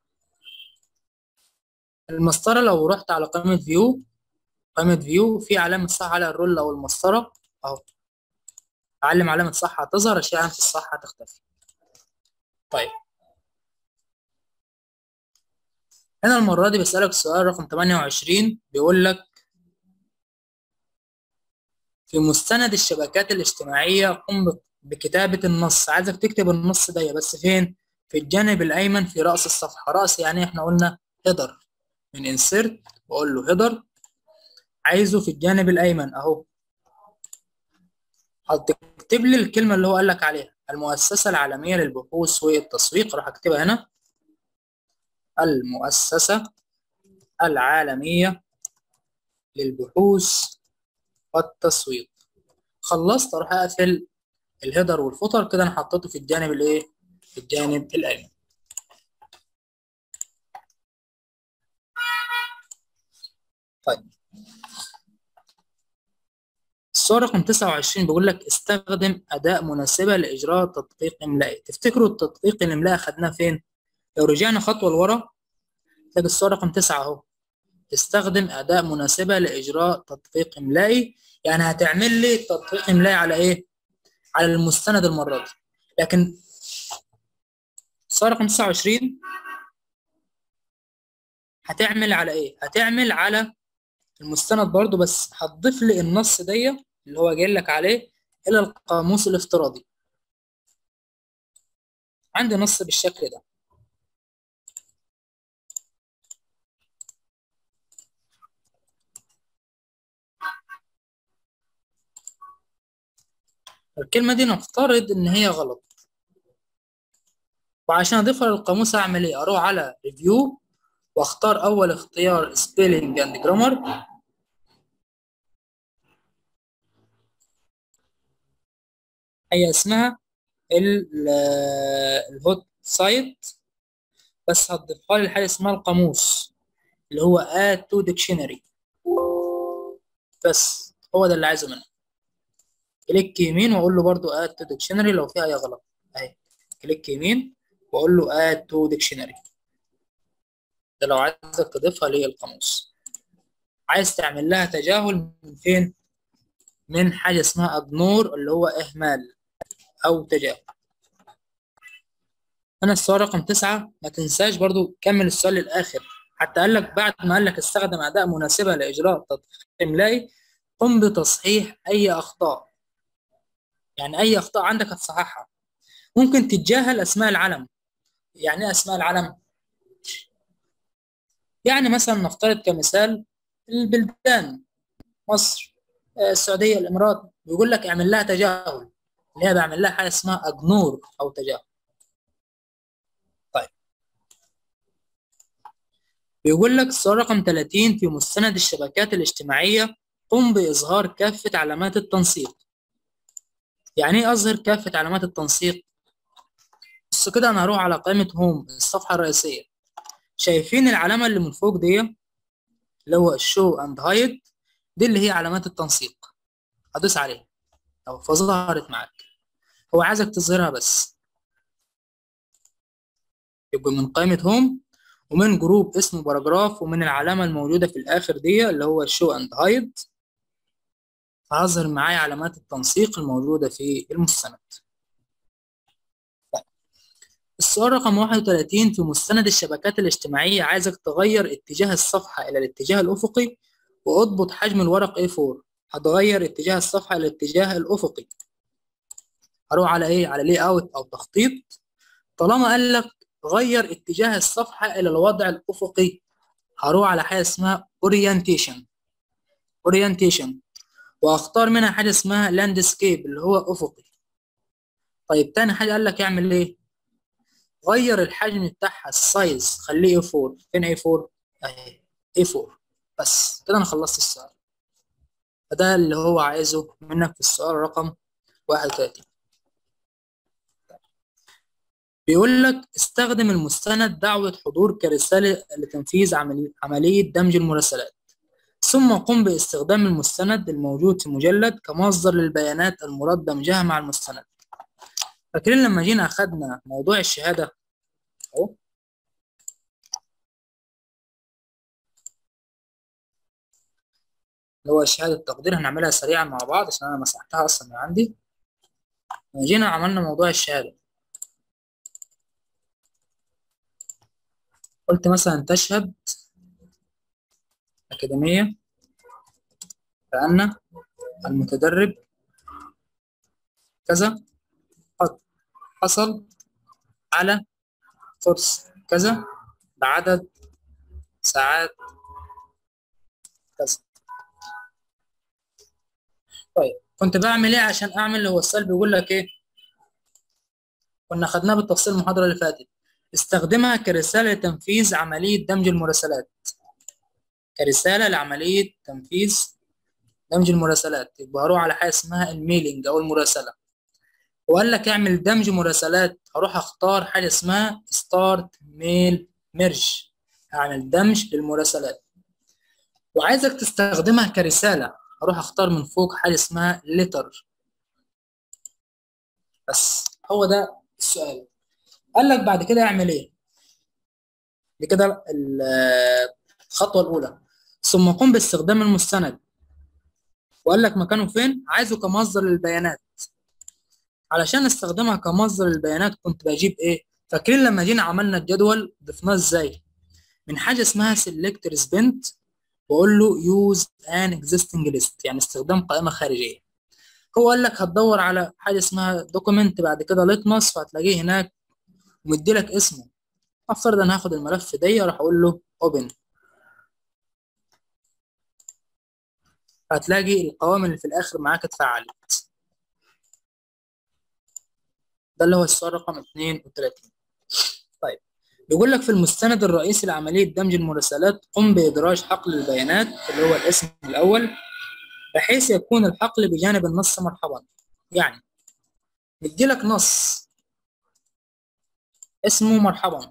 المسطرة لو رحت على قائمة فيو، قائمة فيو في علامة صح على الرول أو المسطرة أهو، أعلم علامة صح هتظهر، أشيل علامة الصح هتختفي. طيب هنا المرة دي بسألك السؤال رقم ثمانية وعشرين، بيقول لك في مستند الشبكات الاجتماعية قم بكتابة النص. عايزك تكتب النص ده بس فين؟ في الجانب الأيمن في رأس الصفحة. رأس يعني احنا قلنا هيدر، من انسيرت وأقول له هيدر، عايزه في الجانب الأيمن أهو. هتكتب لي الكلمة اللي هو قال لك عليها، المؤسسة العالمية للبحوث والتسويق، راح اكتبها هنا، المؤسسة العالمية للبحوث والتسويق. خلصت اروح اقفل الهيدر والفوتر كده، انا حطيته في الجانب الايه؟ في الجانب الايمن. طيب السؤال رقم تسعة وعشرين بيقول لك استخدم اداة مناسبة لاجراء تدقيق املائي. تفتكروا التدقيق الاملائي خدناه فين؟ لو رجعنا خطوة لورا تلاقي السؤال رقم تسعة اهو، استخدم أداة مناسبة لإجراء تدقيق إملائي، يعني هتعمل لي تدقيق إملائي على إيه؟ على المستند المرة دي. لكن السؤال رقم تسعة وعشرين هتعمل على إيه؟ هتعمل على المستند برضو، بس هتضيف لي النص دي اللي هو جاي لك عليه إلى القاموس الافتراضي. عندي نص بالشكل ده، الكلمة دي نفترض إن هي غلط، وعشان أضيفها للقاموس أعمل إيه؟ أروح على ريفيو واختار أول اختيار سبيلنج أند جرامر، هي اسمها الهوت سايت، بس هتضيفها لي حاجه اسمها القاموس اللي هو add to dictionary، بس هو ده اللي عايزه منه. كليك يمين واقول له برضو add to dictionary لو فيها اي غلط اهي، كليك يمين واقول له add to dictionary، ده لو عايزك تضيفها للقاموس. عايز تعمل لها تجاهل من فين؟ من حاجه اسمها ignore اللي هو اهمال او تجاهل. هنا السؤال رقم تسعة، ما تنساش برضو كمل السؤال للآخر، حتى قال لك بعد ما قال لك استخدم أداة مناسبة لإجراء تدقيق إملائي قم بتصحيح أي أخطاء، يعني أي أخطاء عندك هتصححها. ممكن تتجاهل أسماء العلم. يعني إيه أسماء العلم؟ يعني مثلا نفترض كمثال البلدان، مصر، آه، السعودية، الإمارات، بيقول لك اعمل لها تجاهل، اللي هي بعمل لها حاجة اسمها أجنور أو تجاهل. طيب بيقول لك السؤال رقم ثلاثين في مستند الشبكات الاجتماعية قم بإظهار كافة علامات التنسيق. يعني إيه أظهر كافة علامات التنسيق؟ بص كده، أنا هروح على قائمة هوم الصفحة الرئيسية، شايفين العلامة اللي من فوق دي اللي هو شو أند هايد، دي اللي هي علامات التنسيق، هدوس عليها أو فظهرت معاك، هو عايزك تظهرها بس. يبقى من قائمة هوم ومن جروب اسمه باراجراف ومن العلامة الموجودة في الآخر دي اللي هو شو أند هايد، فهظهر معايا علامات التنسيق الموجودة في المستند. السؤال رقم واحد وثلاثين في مستند الشبكات الاجتماعية، عايزك تغير اتجاه الصفحة إلى الاتجاه الأفقي واضبط حجم الورق إيه فور. هتغير اتجاه الصفحة إلى الاتجاه الأفقي، هروح على إيه؟ على لي أوت أو تخطيط. طالما قال لك غير اتجاه الصفحة إلى الوضع الأفقي، هروح على حاجة اسمها أورينتيشن أورينتيشن وأختار منها حاجة اسمها لاندسكيب اللي هو أفقي. طيب تاني حاجة قال لك اعمل إيه؟ غير الحجم بتاعها السايز، خليه إيه فور. فين إيه فور؟ اهي إيه فور. بس كده انا خلصت السؤال. فده اللي هو عايزه منك في السؤال رقم واحد وثلاثين. بيقول لك استخدم المستند دعوة حضور كرسالة لتنفيذ عملية عملية دمج المراسلات، ثم قم باستخدام المستند الموجود في مجلد كمصدر للبيانات المراد دمجها مع المستند. فاكرين لما جينا أخدنا موضوع الشهادة أهو، اللي هو شهادة التقدير، هنعملها سريعا مع بعض عشان أنا مسحتها أصلا من عندي. لما جينا عملنا موضوع الشهادة، قلت مثلا تشهد أكاديمية بأن المتدرب كذا قد حصل على كورس كذا بعدد ساعات كذا. طيب كنت بعمل ايه عشان اعمل؟ هو السؤال بيقول لك ايه؟ كنا خدناه بالتفصيل المحاضرة اللي فاتت. استخدمها كرسالة لتنفيذ عملية دمج المراسلات، كرسالة لعملية تنفيذ دمج المراسلات. يبقى هروح على حاجة اسمها الميلينج أو المراسلة، وقال لك اعمل دمج مراسلات، هروح اختار حاجة اسمها ستارت ميل ميرج، اعمل دمج للمراسلات. وعايزك تستخدمها كرسالة، هروح اختار من فوق حاجة اسمها ليتر. بس هو ده السؤال. قال لك بعد كده اعمل ايه؟ دي كده الخطوة الأولى. ثم قم باستخدام المستند، وقال لك مكانه فين؟ عايزه كمصدر للبيانات. علشان استخدمها كمصدر للبيانات كنت بجيب ايه؟ فاكرين لما جينا عملنا الجدول ضفناه ازاي؟ من حاجة اسمها select response، واقول له use an existing list، يعني استخدام قائمة خارجية. هو قال لك هتدور على حاجة اسمها document، بعد كده litmus، فهتلاقيه هناك ومدي لك اسمه. افترض انا هاخد الملف ده اروح اقول له open، هتلاقي القوائم اللي في الاخر معاك اتفعلت. ده اللي هو السؤال رقم اثنين وثلاثين. طيب بيقول لك في المستند الرئيسي لعملية دمج المراسلات قم بإدراج حقل البيانات اللي هو الاسم الأول، بحيث يكون الحقل بجانب النص مرحبا. يعني مديلك نص اسمه مرحبا،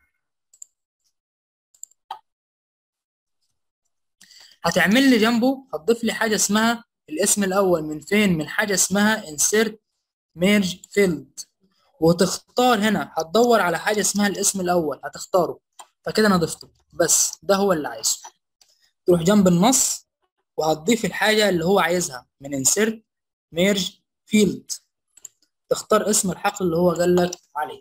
هتعمل لي جنبه، هتضيف لي حاجة اسمها الاسم الأول. من فين؟ من حاجة اسمها insert merge field، وتختار هنا هتدور على حاجة اسمها الاسم الأول هتختاره. فكده أنا ضفته، بس ده هو اللي عايزه. تروح جنب النص وهتضيف الحاجة اللي هو عايزها من insert merge field، تختار اسم الحقل اللي هو قال لك عليه.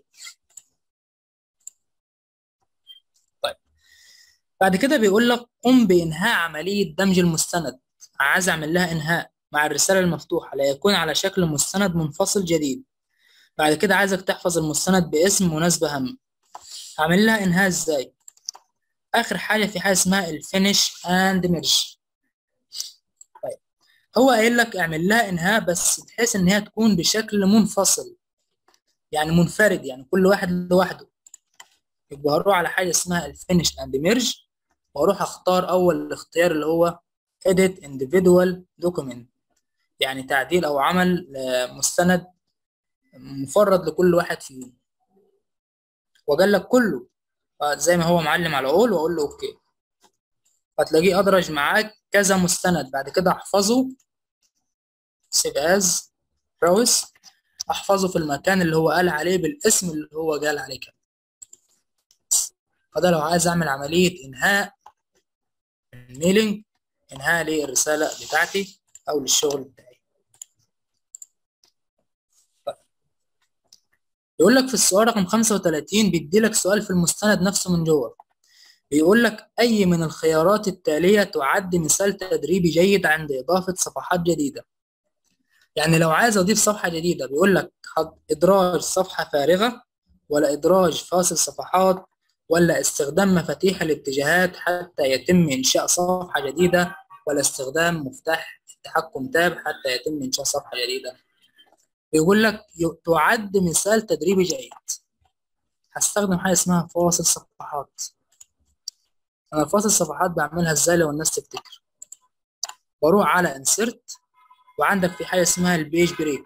طيب بعد كده بيقول لك قم بإنهاء عملية دمج المستند، عايز أعمل لها إنهاء مع الرسالة المفتوحة لا يكون على شكل مستند منفصل جديد. بعد كده عايزك تحفظ المستند باسم مناسبة هم. هعمل لها إنهاء إزاي؟ آخر حاجة في حاجة اسمها الفينيش أند ميرج. طيب هو قايل لك اعمل لها إنهاء بس بحيث إن هي تكون بشكل منفصل، يعني منفرد، يعني كل واحد لوحده. يبقى هروح على حاجة اسمها الفينيش أند ميرج، وأروح أختار أول اختيار اللي هو edit individual document، يعني تعديل أو عمل مستند مفرد لكل واحد فيهم. وقال لك كله زي ما هو معلم على اول، واقول له اوكي. هتلاقيه ادرج معاك كذا مستند. بعد كده احفظه سيف از براوس، احفظه في المكان اللي هو قال عليه بالاسم اللي هو قال عليه كده. فده لو عايز اعمل عمليه انهاء الميلينج، انهاء للرساله بتاعتي او للشغل بتاعي. يقول لك في السؤال رقم خمسة وثلاثين بيدي لك سؤال في المستند نفسه من جوه. بيقول لك أي من الخيارات التالية تعد مثال تدريبي جيد عند إضافة صفحات جديدة. يعني لو عايز أضيف صفحة جديدة بيقول لك حط إدراج صفحة فارغة، ولا إدراج فاصل صفحات، ولا استخدام مفاتيح الاتجاهات حتى يتم إنشاء صفحة جديدة، ولا استخدام مفتاح التحكم تاب حتى يتم إنشاء صفحة جديدة. بيقول لك ي- تعد مثال تدريبي جيد. هستخدم حاجة اسمها فاصل صفحات. أنا فاصل صفحات بعملها إزاي لو الناس تفتكر؟ بروح على انسرت، وعندك في حاجة اسمها البيج بريك،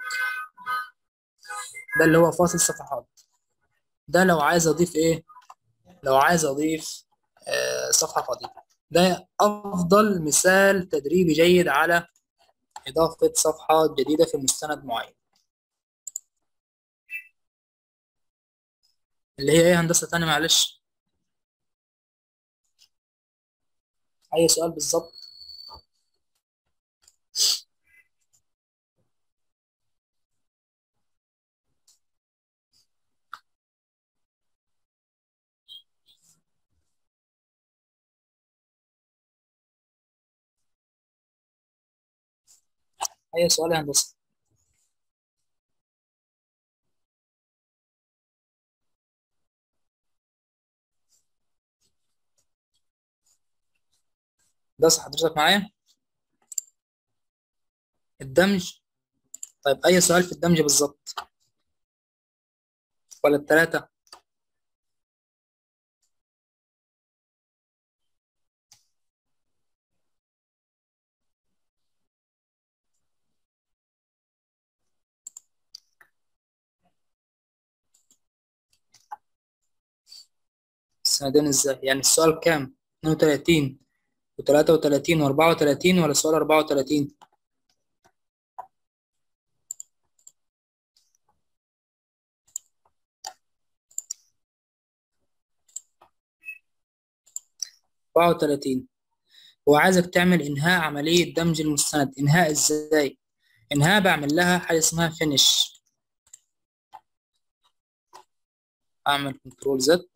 ده اللي هو فاصل صفحات. ده لو عايز أضيف إيه؟ لو عايز أضيف آه صفحة فاضية. ده أفضل مثال تدريبي جيد على إضافة صفحة جديدة في مستند معين. اللي هي إيه هندسة تاني معلش؟ أي سؤال بالظبط؟ أي سؤال يا هندسة؟ هندسة حضرتك معايا؟ الدمج. طيب أي سؤال في الدمج بالظبط؟ ولا التلاتة؟ السندين إزاي؟ يعني السؤال كام؟ اتنين وتلاتين وتلاتة وتلاتين وأربعة وتلاتين، ولا سؤال أربعة وتلاتين؟ أربعة وتلاتين. هو عايزك تعمل إنهاء عملية دمج المستند. إنهاء إزاي؟ إنهاء بعمل لها حاجة اسمها فينش. أعمل كنترول زد.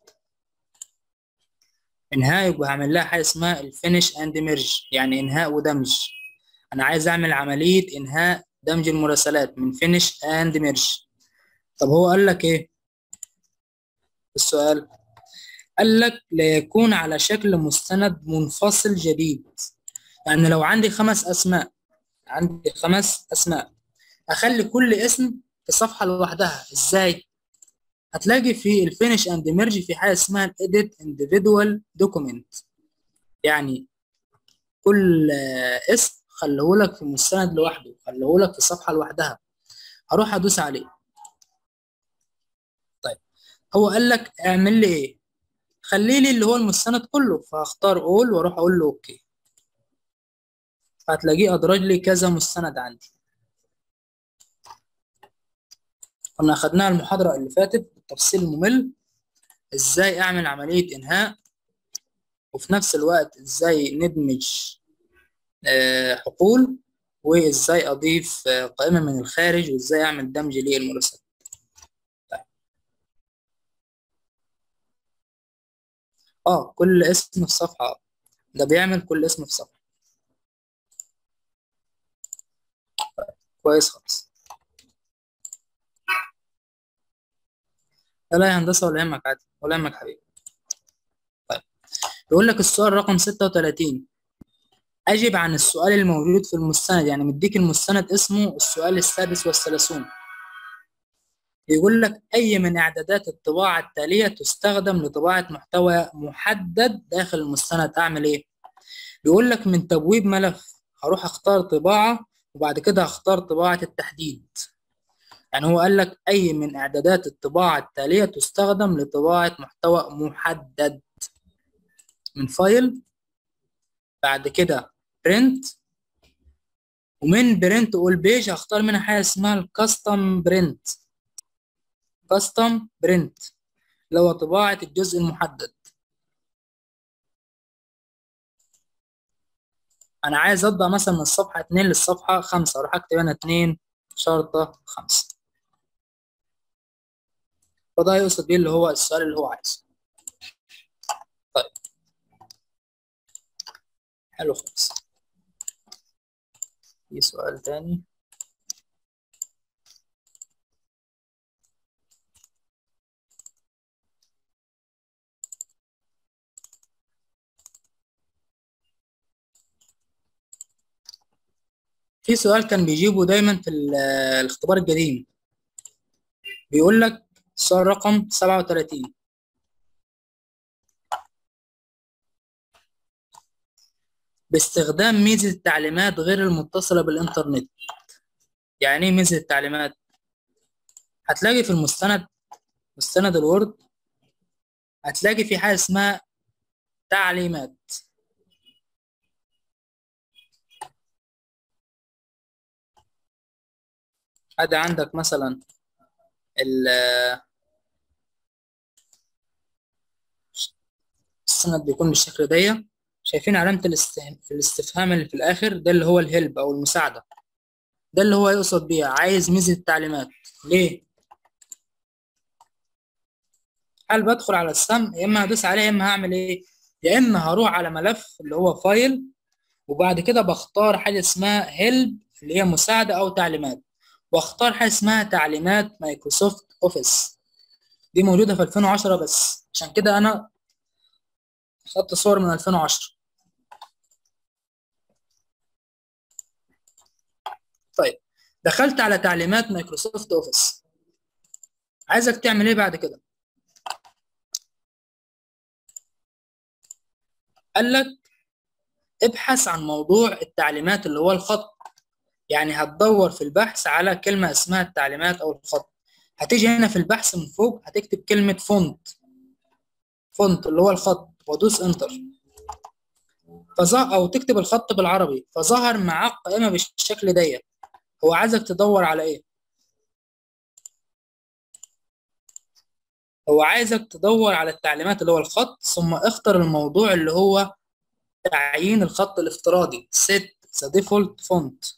إنهاء يبقى هعمل لها حاجة اسمها الفينش أند ميرج، يعني إنهاء ودمج. أنا عايز أعمل عملية إنهاء دمج المراسلات من فينش أند ميرج. طب هو قال لك إيه؟ السؤال قال لك لا يكون على شكل مستند منفصل جديد. يعني لو عندي خمس أسماء، عندي خمس أسماء، أخلي كل اسم في صفحة لوحدها. إزاي؟ هتلاقي في الفينش اند ميرج في حاجه اسمها الايديت individual دوكيمنت. يعني كل آه، اسم خليهولك في مستند لوحده، خليهولك في صفحه لوحدها. هروح ادوس عليه. طيب هو قال لك اعمل لي ايه؟ خلي لي اللي هو المستند كله، فهختار اول واروح اقول له اوكي. فهتلاقيه ادرج لي كذا مستند عندي. كنا اخدناها المحاضره اللي فاتت بالتفصيل الممل، ازاي اعمل عمليه انهاء، وفي نفس الوقت ازاي ندمج آه، حقول، وازاي اضيف آه، قائمه من الخارج، وازاي اعمل دمج للمراسلات. طيب. اه كل اسم في صفحه. ده بيعمل كل اسم في صفحه. كويس خالص. لا لا يا هندسه، ولا يهمك عادي، ولا يهمك حبيبي. طيب بيقول لك السؤال رقم ستة وثلاثين، اجب عن السؤال الموجود في المستند. يعني مديك المستند اسمه السؤال السادس والثلاثون. يقول لك أي من إعدادات الطباعة التالية تستخدم لطباعة محتوى محدد داخل المستند. أعمل إيه؟ بيقول لك من تبويب ملف هروح اختار طباعة، وبعد كده هختار طباعة التحديد. يعني هو قال لك أي من إعدادات الطباعة التالية تستخدم لطباعة محتوى محدد. من فايل، بعد كده برنت، ومن برنت اول بيج هختار منها حاجة اسمها الكاستم برنت. كاستم برنت اللي هو طباعة الجزء المحدد. أنا عايز أطبع مثلا من الصفحة اتنين للصفحة خمسة، أروح أكتب هنا اتنين شرطة خمسة. فده يقصد بيه اللي هو السؤال اللي هو عايزه. طيب حلو خالص. في سؤال تاني. في سؤال كان بيجيبه دايما في ال- الاختبار القديم، بيقول لك السؤال رقم سبعة وثلاثين: باستخدام ميزة التعليمات غير المتصلة بالإنترنت. يعني إيه ميزة التعليمات؟ هتلاقي في المستند، مستند الوورد، هتلاقي في حاجة اسمها تعليمات. ادي عندك مثلا ال- السند بيكون بالشكل ده. شايفين علامة الاست- الاستفهام اللي في الآخر ده اللي هو الهلب أو المساعدة، ده اللي هو يقصد بيها عايز ميزة التعليمات. ليه؟ هل بدخل على السم يا إما هدوس عليه يا إما هعمل إيه؟ يا إما هروح على ملف اللي هو فايل، وبعد كده بختار حاجة اسمها هيلب اللي هي مساعدة أو تعليمات، واختار حاجة اسمها تعليمات مايكروسوفت أوفيس. دي موجودة في ألفين وعشرة بس، عشان كده أنا خدت صور من ألفين وعشرة. طيب دخلت على تعليمات مايكروسوفت اوفيس، عايزك تعمل ايه بعد كده؟ قال لك ابحث عن موضوع التعليمات اللي هو الخط. يعني هتدور في البحث على كلمة اسمها التعليمات او الخط. هتيجي هنا في البحث من فوق هتكتب كلمة فونت، فونت اللي هو الخط، وادوس انتر. فظهر، او تكتب الخط بالعربي، فظهر معاك قائمة بالشكل ده. هو عايزك تدور على ايه؟ هو عايزك تدور على التعليمات اللي هو الخط، ثم اختر الموضوع اللي هو تعيين الخط الافتراضي set the default font.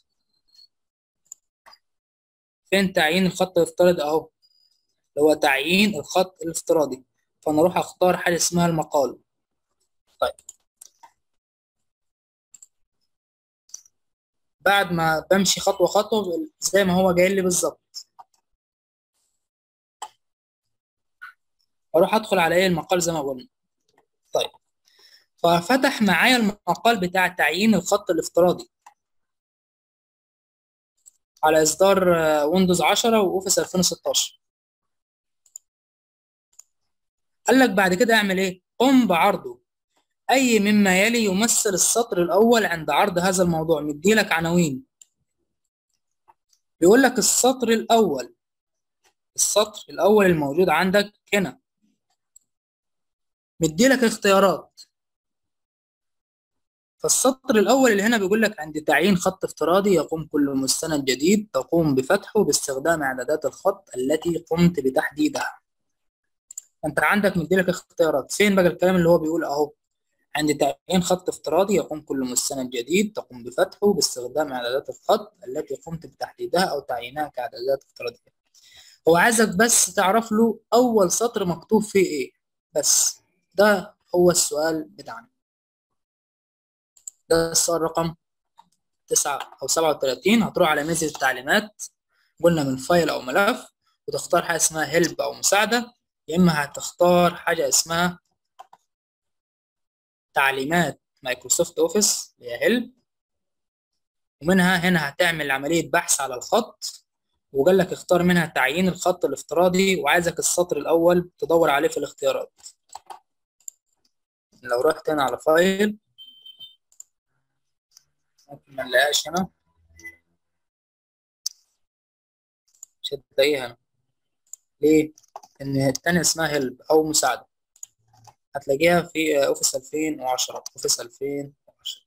فين تعيين الخط الافتراضي؟ اهو اللي هو تعيين الخط الافتراضي. فانا اروح اختار حاجه اسمها المقال. طيب بعد ما بمشي خطوه خطوه زي ما هو جاي لي بالظبط، اروح ادخل على ايه المقال زي ما قلنا. طيب ففتح معايا المقال بتاع تعيين الخط الافتراضي على اصدار ويندوز عشرة واوفيس ألفين وستاشر. قال لك بعد كده اعمل ايه؟ قم بعرضه. اي مما يلي يمثل السطر الاول عند عرض هذا الموضوع. مديلك عناوين، بيقول لك السطر الاول، السطر الاول الموجود عندك هنا. مديلك اختيارات. فالسطر الاول اللي هنا بيقول لك عند تعيين خط افتراضي يقوم كل مستند جديد تقوم بفتحه باستخدام اعدادات الخط التي قمت بتحديدها. انت عندك مديلك اختيارات. فين بقى الكلام اللي هو بيقول اهو؟ عند تعيين خط افتراضي يقوم كل مستند جديد تقوم بفتحه باستخدام اعدادات الخط التي قمت بتحديدها او تعيينها كاعدادات افتراضيه. هو عايزك بس تعرف له اول سطر مكتوب فيه ايه بس. ده هو السؤال بتاعنا. ده السؤال رقم تسعة او سبعة وثلاثين. هتروح على ميزة التعليمات، قلنا من فايل او ملف، وتختار حاجة اسمها هيلب او مساعدة، يا اما هتختار حاجة اسمها تعليمات مايكروسوفت اوفيس اللي هي هيلب، ومنها هنا هتعمل عملية بحث على الخط، وقال لك اختار منها تعيين الخط الافتراضي، وعايزك السطر الاول تدور عليه في الاختيارات. لو رحت هنا على فايل ممكن ما نلاقيهاش هنا، مش هتلاقيها هنا. ليه؟ ان التانية اسمها هيلب او مساعدة. هتلاقيها في اوفيس ألفين وعشرة، اوفيس ألفين وعشرة.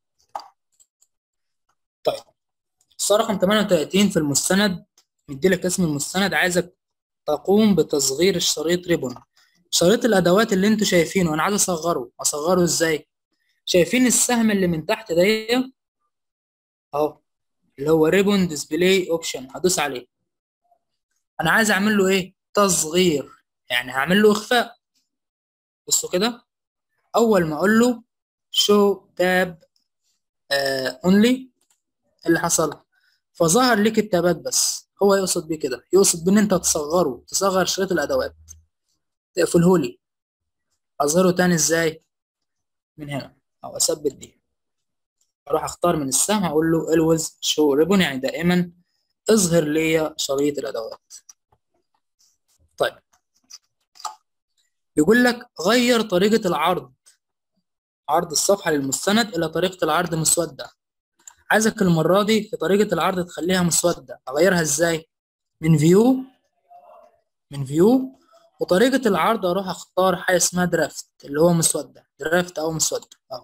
طيب السؤال رقم ثمانية وثلاثين في المستند، مديلك اسم المستند، عايزك تقوم بتصغير الشريط ريبون. شريط الادوات اللي انتوا شايفينه انا عايز اصغره. اصغره ازاي؟ شايفين السهم اللي من تحت ده اهو اللي هو ريبون ديسبلاي اوبشن، هدوس عليه. انا عايز اعمل له ايه؟ تصغير. يعني هعمل له اخفاء. بصوا كده، اول ما اقول له show tab آه only، اللي حصل فظهر لك التابات بس. هو يقصد بيه كده، يقصد بان انت تصغره، تصغر شريط الادوات، تقفله لي. اظهره تاني ازاي؟ من هنا، او اثبت دي، اروح اختار من السهم هقول له always show ribbon، يعني دائما اظهر لي شريط الادوات. طيب، بيقول لك غير طريقة العرض، عرض الصفحة للمستند إلى طريقة العرض مسودة. عايزك المرة دي في طريقة العرض تخليها مسودة. أغيرها إزاي؟ من فيو، من فيو وطريقة العرض أروح أختار حاجة اسمها درافت، اللي هو مسودة، درافت أو مسودة أهو.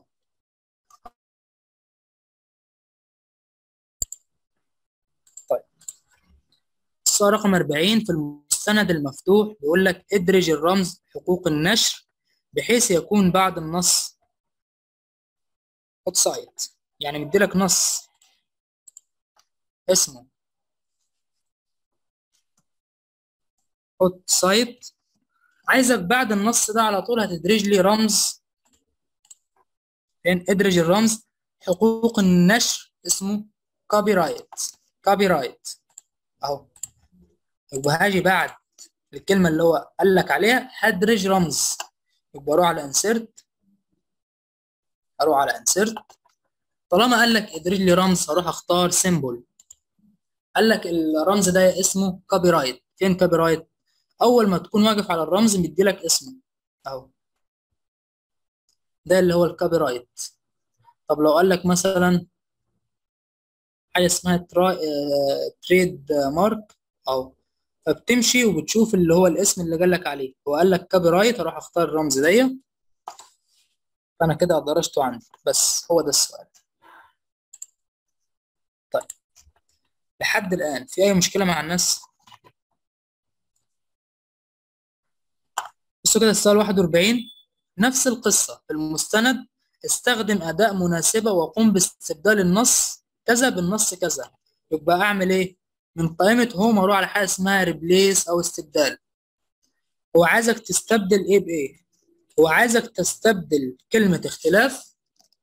طيب، السؤال رقم أربعين في المستند المفتوح بيقول لك ادرج الرمز حقوق النشر بحيث يكون بعد النص اوتسايد. يعني مديلك نص اسمه اوتسايد، عايزك بعد النص ده على طول هتدرج لي رمز. فين؟ ادرج الرمز حقوق النشر اسمه كوبي رايت، كوبي رايت اهو. يبقى هاجي بعد الكلمه اللي هو قال لك عليها هدرج رمز، يبقى اروح على انسيرت، اروح على انسيرت. طالما قال لك ادرج لي رمز هروح اختار سيمبل. قال لك الرمز ده اسمه كوبي رايت. فين كوبي رايت؟ اول ما تكون واقف على الرمز مدي لك اسمه اهو، ده اللي هو الكوبي رايت. طب لو قال لك مثلا حاجه اسمها ترا... آه... تريد مارك اهو، فبتمشي وبتشوف اللي هو الاسم اللي قال لك عليه. هو قال لك كوبي رايت، اروح اختار الرمز ده، فانا كده درجته عندي. بس هو ده السؤال. طيب، لحد الان في اي مشكله مع الناس؟ بصوا كده السؤال واحد وأربعين، نفس القصه في المستند، استخدم اداة مناسبه وقم باستبدال النص كذا بالنص كذا. يبقى اعمل ايه؟ من قائمه هوم اروح على حاجه اسمها ريبليس او استبدال. هو عايزك تستبدل ايه بايه؟ هو عايزك تستبدل كلمة اختلاف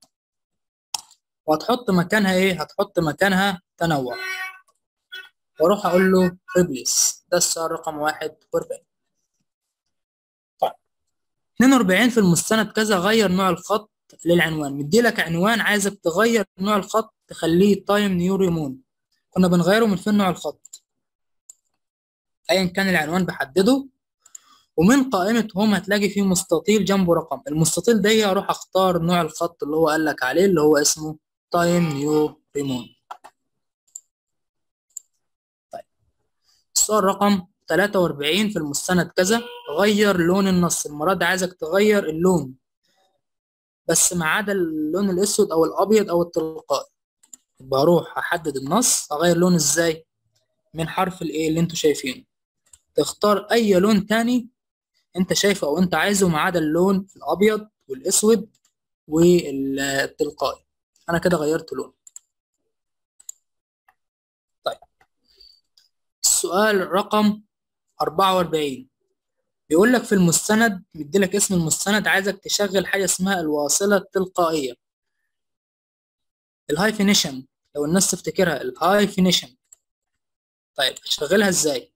وهتحط مكانها ايه؟ هتحط مكانها تنوع. واروح اقول له ريبليس. ده السؤال رقم واحد وأربعين. طيب، اتنين وأربعين في المستند كذا غير نوع الخط للعنوان. مديلك عنوان عايزك تغير نوع الخط تخليه تايم نيو ريمون. كنا بنغيره من فين نوع الخط؟ ايا كان العنوان بحدده، ومن قائمة هوم هتلاقي فيه مستطيل جنبه رقم. المستطيل ده اروح اختار نوع الخط اللي هو قال لك عليه اللي هو اسمه تايم نيو ريمون. طيب، السؤال رقم تلاتة وأربعين في المستند كذا غير لون النص. المرة دي عايزك تغير اللون بس ما عدا اللون الاسود او الابيض او التلقائي. يبقى اروح احدد النص اغير لون ازاي؟ من حرف الايه اللي انتوا شايفينه، تختار اي لون تاني انت شايفه او انت عايزه ما عدا اللون الابيض والاسود والتلقائي. انا كده غيرت لون. طيب، السؤال رقم أربعة وأربعين بيقول لك في المستند، مديلك اسم المستند، عايزك تشغل حاجه اسمها الواصله التلقائيه، الهايفينيشن. لو الناس تفتكرها الهايفينيشن. طيب، شغلها ازاي؟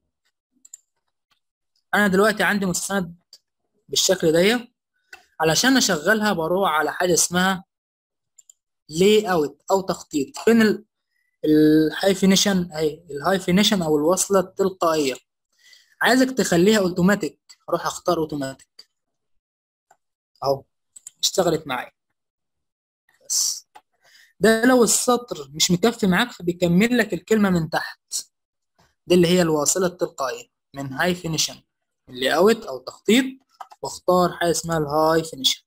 انا دلوقتي عندي مستند بالشكل ده، علشان اشغلها بروح على حاجه اسمها لي اوت او تخطيط. فين الهايفينيشن؟ اهي الهايفينيشن او الوصله التلقائيه. عايزك تخليها اوتوماتيك، اروح اختار اوتوماتيك اهو، اشتغلت معايا. بس ده لو السطر مش مكفي معاك فبيكمل لك الكلمه من تحت. دي اللي هي الواصله التلقائيه من هايفينيشن، اللي اوت او تخطيط، واختار حاجه اسمها الهايفينيشن.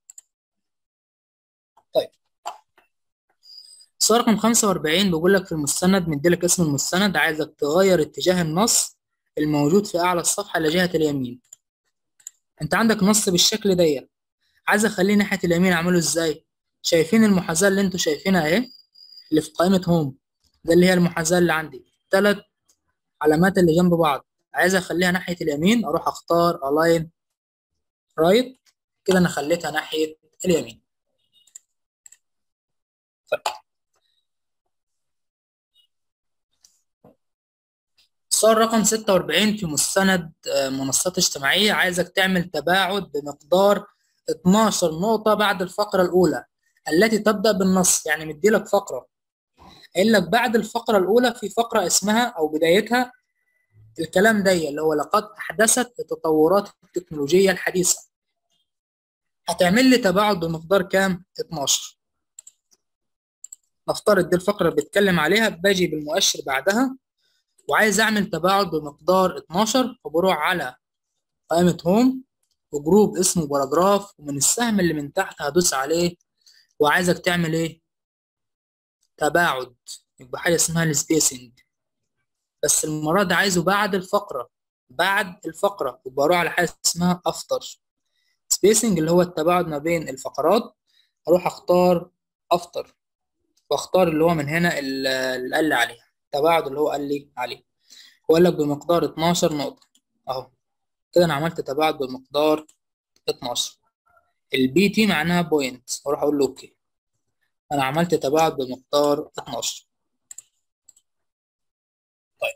طيب، السؤال رقم خمسة وأربعين بيقول لك في المستند، مديلك اسم المستند، عايزك تغير اتجاه النص الموجود في اعلى الصفحه لجهه اليمين. انت عندك نص بالشكل ده، عايز اخليه ناحيه اليمين. اعمله ازاي؟ شايفين المحاذاه اللي انتوا شايفينها اهي اللي في قائمه هوم؟ ده اللي هي المحاذاه اللي عندي، ثلاث علامات اللي جنب بعض عايز اخليها ناحيه اليمين، اروح اختار align right. كده انا خليتها ناحيه اليمين. طيب. السؤال رقم ستة وأربعين في مستند آه، منصات اجتماعيه، عايزك تعمل تباعد بمقدار اتناشر نقطه بعد الفقره الاولى التي تبدا بالنص. يعني مديلك فقره، قايل لك بعد الفقره الاولى في فقره اسمها او بدايتها الكلام ده اللي هو لقد احدثت التطورات التكنولوجيه الحديثه. هتعمل لي تباعد بمقدار كام؟ اتناشر. نفترض دي الفقره اللي بيتكلم عليها، باجي بالمؤشر بعدها وعايز اعمل تباعد بمقدار اتناشر، فبروح على قائمه هوم وجروب اسمه باراجراف، ومن السهم اللي من تحت هدوس عليه وعايزك تعمل ايه؟ تباعد. يبقى حاجه اسمها السبيسنج، بس المره دي عايزه بعد الفقره. بعد الفقره يبقى اروح على حاجه اسمها افتر سبيسنج، اللي هو التباعد ما بين الفقرات. اروح اختار افتر واختار اللي هو من هنا اللي قال لي عليها التباعد اللي هو قال لي عليه، وقال لك بمقدار اتناشر نقطة اهو. كده انا عملت تباعد بمقدار اتناشر. البي تي معناها بوينت، واروح اقول له اوكي. انا عملت تباعد بمقدار اتناشر. طيب.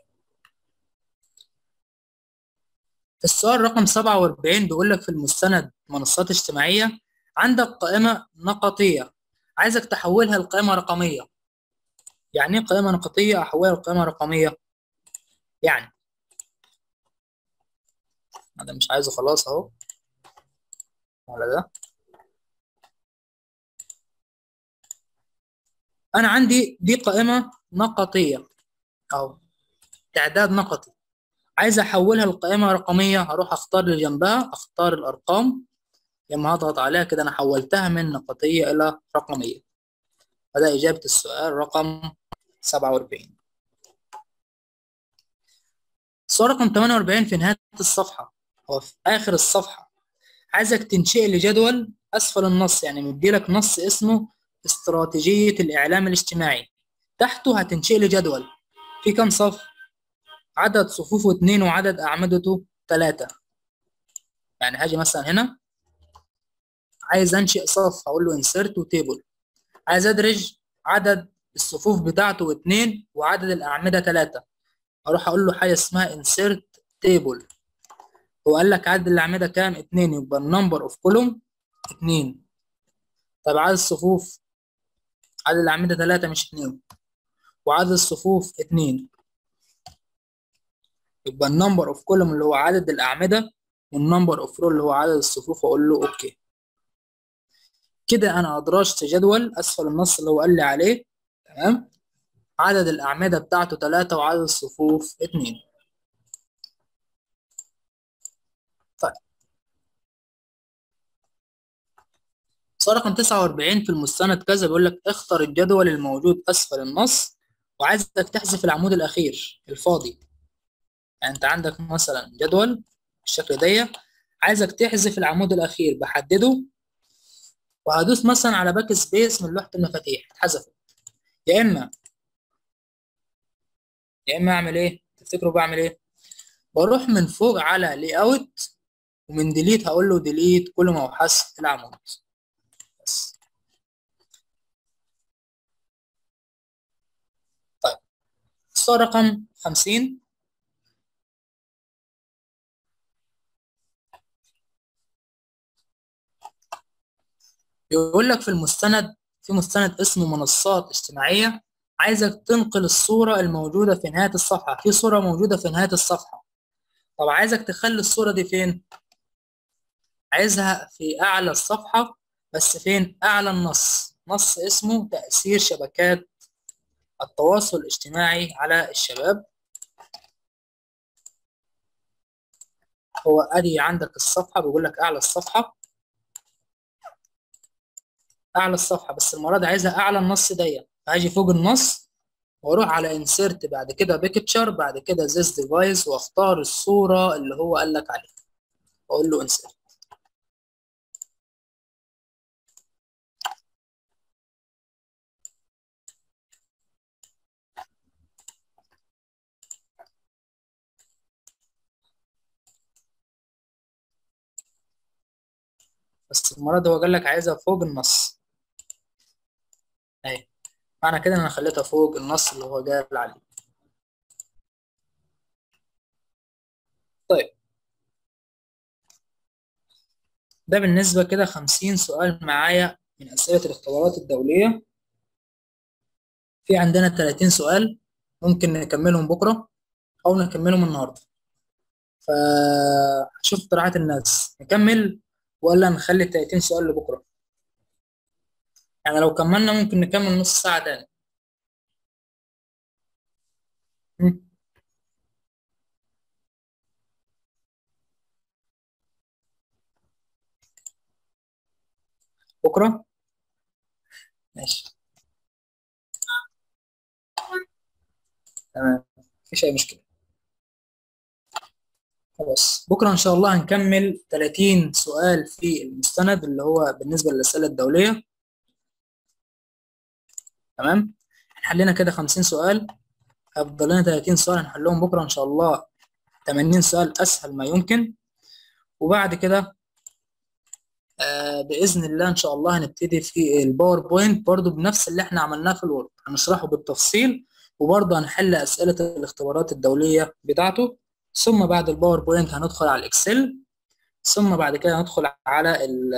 السؤال رقم سبعة وأربعين بيقول لك في المستند منصات اجتماعية عندك قائمة نقطية، عايزك تحولها لقائمة رقمية. يعني ايه قائمة نقطية احولها لقائمة رقمية؟ يعني انا مش عايزه خلاص اهو على ده. انا عندي دي قائمة نقطية او تعداد نقطي، عايز احولها لقائمة رقمية. هروح اختار اللي جنبها، اختار الارقام، لما هضغط عليها كده انا حولتها من نقطية الى رقمية. فده اجابة السؤال رقم سبعة وأربعين. السؤال رقم ثمانية وأربعين في نهاية الصفحة او في اخر الصفحة، عايزك تنشئ لي جدول اسفل النص. يعني مديلك نص اسمه استراتيجية الاعلام الاجتماعي، تحته هتنشئ لي جدول في كام صف؟ عدد صفوفه اتنين وعدد أعمدته تلاتة. يعني هاجي مثلا هنا عايز أنشئ صف، هقول له insert وتيبل. عايز أدرج عدد الصفوف بتاعته اتنين وعدد الأعمدة تلاتة، أروح أقول له حاجة اسمها insert table. هو قال لك عدد الأعمدة كام؟ اتنين، يبقى النمبر اوف كولوم اتنين. طب عدد الصفوف، عدد الأعمدة تلاتة مش اتنين، وعدد الصفوف اتنين، يبقى النمبر اوف كولوم اللي هو عدد الأعمدة والنمبر اوف رو اللي هو عدد الصفوف، وأقول له أوكي. كده انا ادرجت جدول اسفل النص اللي هو قال لي عليه. تمام. عدد الاعمده بتاعته تلاتة وعدد الصفوف اتنين. طيب. سؤال رقم تسعة وأربعين في المستند كذا بيقول لك اختر الجدول الموجود اسفل النص، وعايزك تحذف العمود الاخير الفاضي. يعني انت عندك مثلا جدول بالشكل ده، عايزك تحذف العمود الاخير، بحدده وهدوس مثلا على باك سبيس من لوحه المفاتيح اتحذفت. يا اما يا اما اعمل ايه؟ تفتكروا بعمل ايه؟ بروح من فوق على لي اوت، ومن ديليت هقول له ديليت كل ما هو حذف العمود بس. طيب. السؤال رقم خمسين يقول لك في المستند في مستند اسمه منصات اجتماعية، عايزك تنقل الصورة الموجودة في نهاية الصفحة. في صورة موجودة في نهاية الصفحة، طب عايزك تخلي الصورة دي فين؟ عايزها في أعلى الصفحة، بس فين؟ أعلى النص. نص اسمه تأثير شبكات التواصل الاجتماعي على الشباب. هو ادي عندك الصفحة، بيقول لك أعلى الصفحة، اعلى الصفحه، بس المره دي عايزها اعلى النص دي. هاجي فوق النص واروح على انسيرت، بعد كده بيكتشر، بعد كده ذيس ديفايس، واختار الصوره اللي هو قال لك عليها واقول له انسيرت. بس المرة دي هو قال لك عايزها فوق النص اهي، معنى كده إن انا خليتها فوق النص اللي هو قال عليه. طيب ده بالنسبة كده خمسين سؤال معايا من أسئلة الاختبارات الدولية. في عندنا تلاتين سؤال ممكن نكملهم بكرة أو نكملهم النهاردة، فشوف اقتراحات الناس، نكمل ولا نخلي تلاتين سؤال لبكرة؟ يعني لو كملنا ممكن نكمل نص ساعة تاني. م? بكرة ماشي، تمام، مفيش أي مشكلة. خلاص بكرة إن شاء الله هنكمل تلاتين سؤال في المستند اللي هو بالنسبة للأسئلة الدولية. تمام، حلينا كده خمسين سؤال، هيفضل لنا تلاتين سؤال هنحلهم بكرة إن شاء الله، تمانين سؤال أسهل ما يمكن. وبعد كده آه بإذن الله إن شاء الله هنبتدي في الباوربوينت برضو بنفس اللي إحنا عملناه في الوورد، هنشرحه بالتفصيل وبرضه هنحل أسئلة الاختبارات الدولية بتاعته. ثم بعد الباوربوينت هندخل على الإكسل، ثم بعد كده ندخل على ال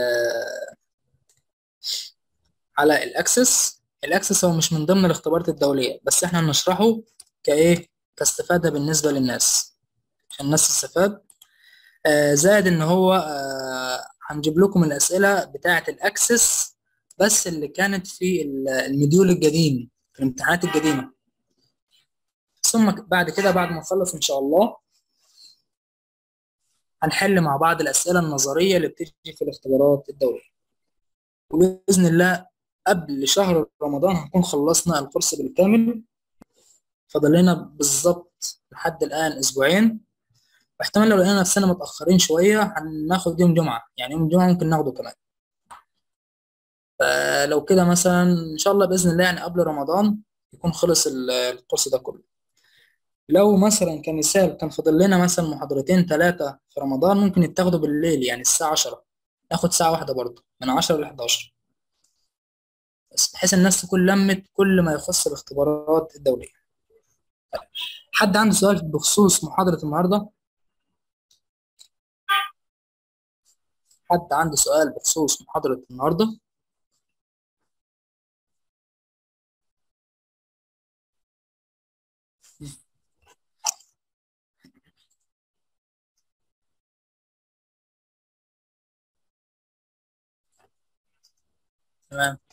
على الاكسس. الاكسس هو مش من ضمن الاختبارات الدوليه، بس احنا هنشرحه كايه كاستفاده بالنسبه للناس عشان الناس تستفاد. آه زائد ان هو آه هنجيب لكم الاسئله بتاعه الاكسس بس اللي كانت في المديول القديم في الامتحانات القديمه. ثم بعد كده بعد ما نخلص ان شاء الله هنحل مع بعض الاسئله النظريه اللي بتيجي في الاختبارات الدوليه، وباذن الله قبل شهر رمضان هنكون خلصنا الكورس بالكامل. فاضل لنا بالظبط لحد الآن أسبوعين، واحتمال لو لقينا نفسنا متأخرين شوية هناخد يوم جمعة، يعني يوم الجمعة ممكن ناخده كمان. فلو كده مثلا إن شاء الله بإذن الله يعني قبل رمضان يكون خلص ال- الكورس ده كله. لو مثلا كمثال كان فاضل لنا مثلا محاضرتين ثلاثة في رمضان ممكن يتاخدوا بالليل، يعني الساعة عشرة ناخد ساعة واحدة برضه من عشرة ل حداشر، بس بحيث الناس تكون لمت كل ما يخص الاختبارات الدولية. حد عنده سؤال بخصوص محاضرة النهاردة؟ حد عنده سؤال بخصوص محاضرة النهاردة؟ تمام.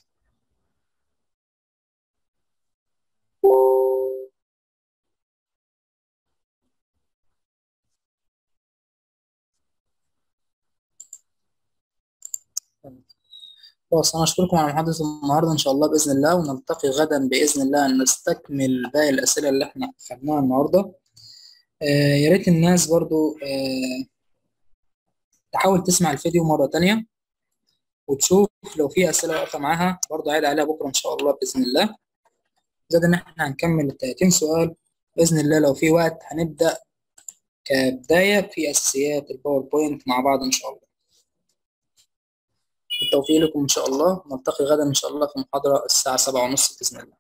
خلاص أنا أشكركم على محاضرة النهاردة إن شاء الله بإذن الله، ونلتقي غدا بإذن الله نستكمل باقي الأسئلة اللي إحنا خدناها النهاردة. آه يا ريت الناس برضو آه تحاول تسمع الفيديو مرة تانية وتشوف لو في أسئلة واقفة معاها برضو عيد عليها بكرة إن شاء الله بإذن الله. زائد إن إحنا هنكمل ال تلاتين سؤال بإذن الله، لو في وقت هنبدأ كبداية في أساسيات الباوربوينت مع بعض إن شاء الله. بالتوفيق لكم إن شاء الله، نلتقي غدا إن شاء الله في محاضرة الساعة سبعة ونص بإذن الله.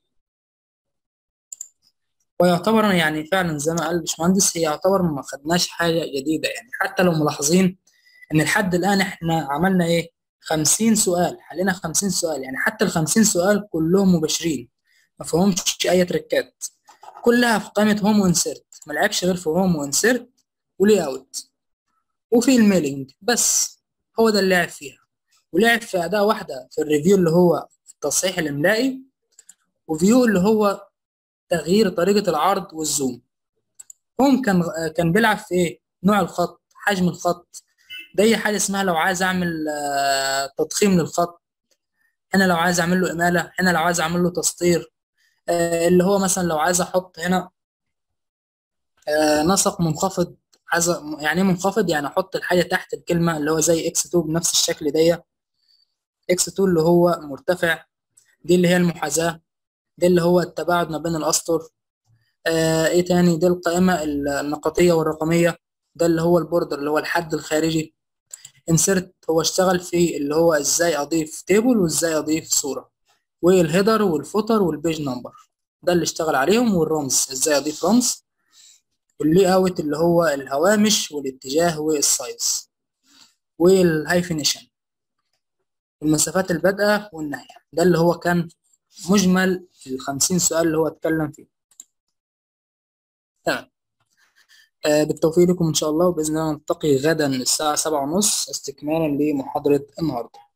ويعتبر يعني فعلا زي ما قال الباشمهندس، هي يعتبر ما خدناش حاجة جديدة، يعني حتى لو ملاحظين إن لحد الآن إحنا عملنا إيه خمسين سؤال، حلينا خمسين سؤال، يعني حتى ال خمسين سؤال كلهم مباشرين ما فيهمش أي تريكات، كلها في قائمة هوم وانسيرت، ما لعبش غير في هوم وانسيرت ولي أوت وفي الميلينج بس، هو ده اللي لعب فيها. ولعب في أداة واحدة في الريفيو اللي هو التصحيح الإملائي، وفيو اللي هو تغيير طريقة العرض والزوم. هوم كان كان بيلعب في ايه نوع الخط، حجم الخط، ده اي حاجه اسمها لو عايز اعمل آه، تضخيم للخط، هنا لو عايز اعمل له اماله، هنا لو عايز اعمل له تسطير، آه، اللي هو مثلا لو عايز احط هنا آه، نسق منخفض، عايز يعني ايه منخفض، يعني احط الحاجه تحت الكلمه اللي هو زي اكس اتنين بنفس الشكل ده، اكس اتنين اللي هو مرتفع، دي اللي هي المحاذاه، دي اللي هو التباعد ما بين الاسطر. آه ايه تاني، دي القائمه النقطيه والرقميه، ده اللي هو البوردر اللي هو الحد الخارجي. انسرت هو اشتغل في اللي هو ازاي اضيف تيبل وازاي اضيف صورة، والهيدر والفوتر والبيج نمبر ده اللي اشتغل عليهم، والرمز ازاي اضيف رمز، واللي اوت اللي هو الهوامش والاتجاه والسايز، والهايفينيشن المسافات البادئة والنهاية. ده اللي هو كان مجمل الخمسين سؤال اللي هو اتكلم فيه. تمام. آه بالتوفيق لكم إن شاء الله، وبإذن الله نلتقي غدا الساعة سبعة ونص استكمالا لمحاضرة النهاردة.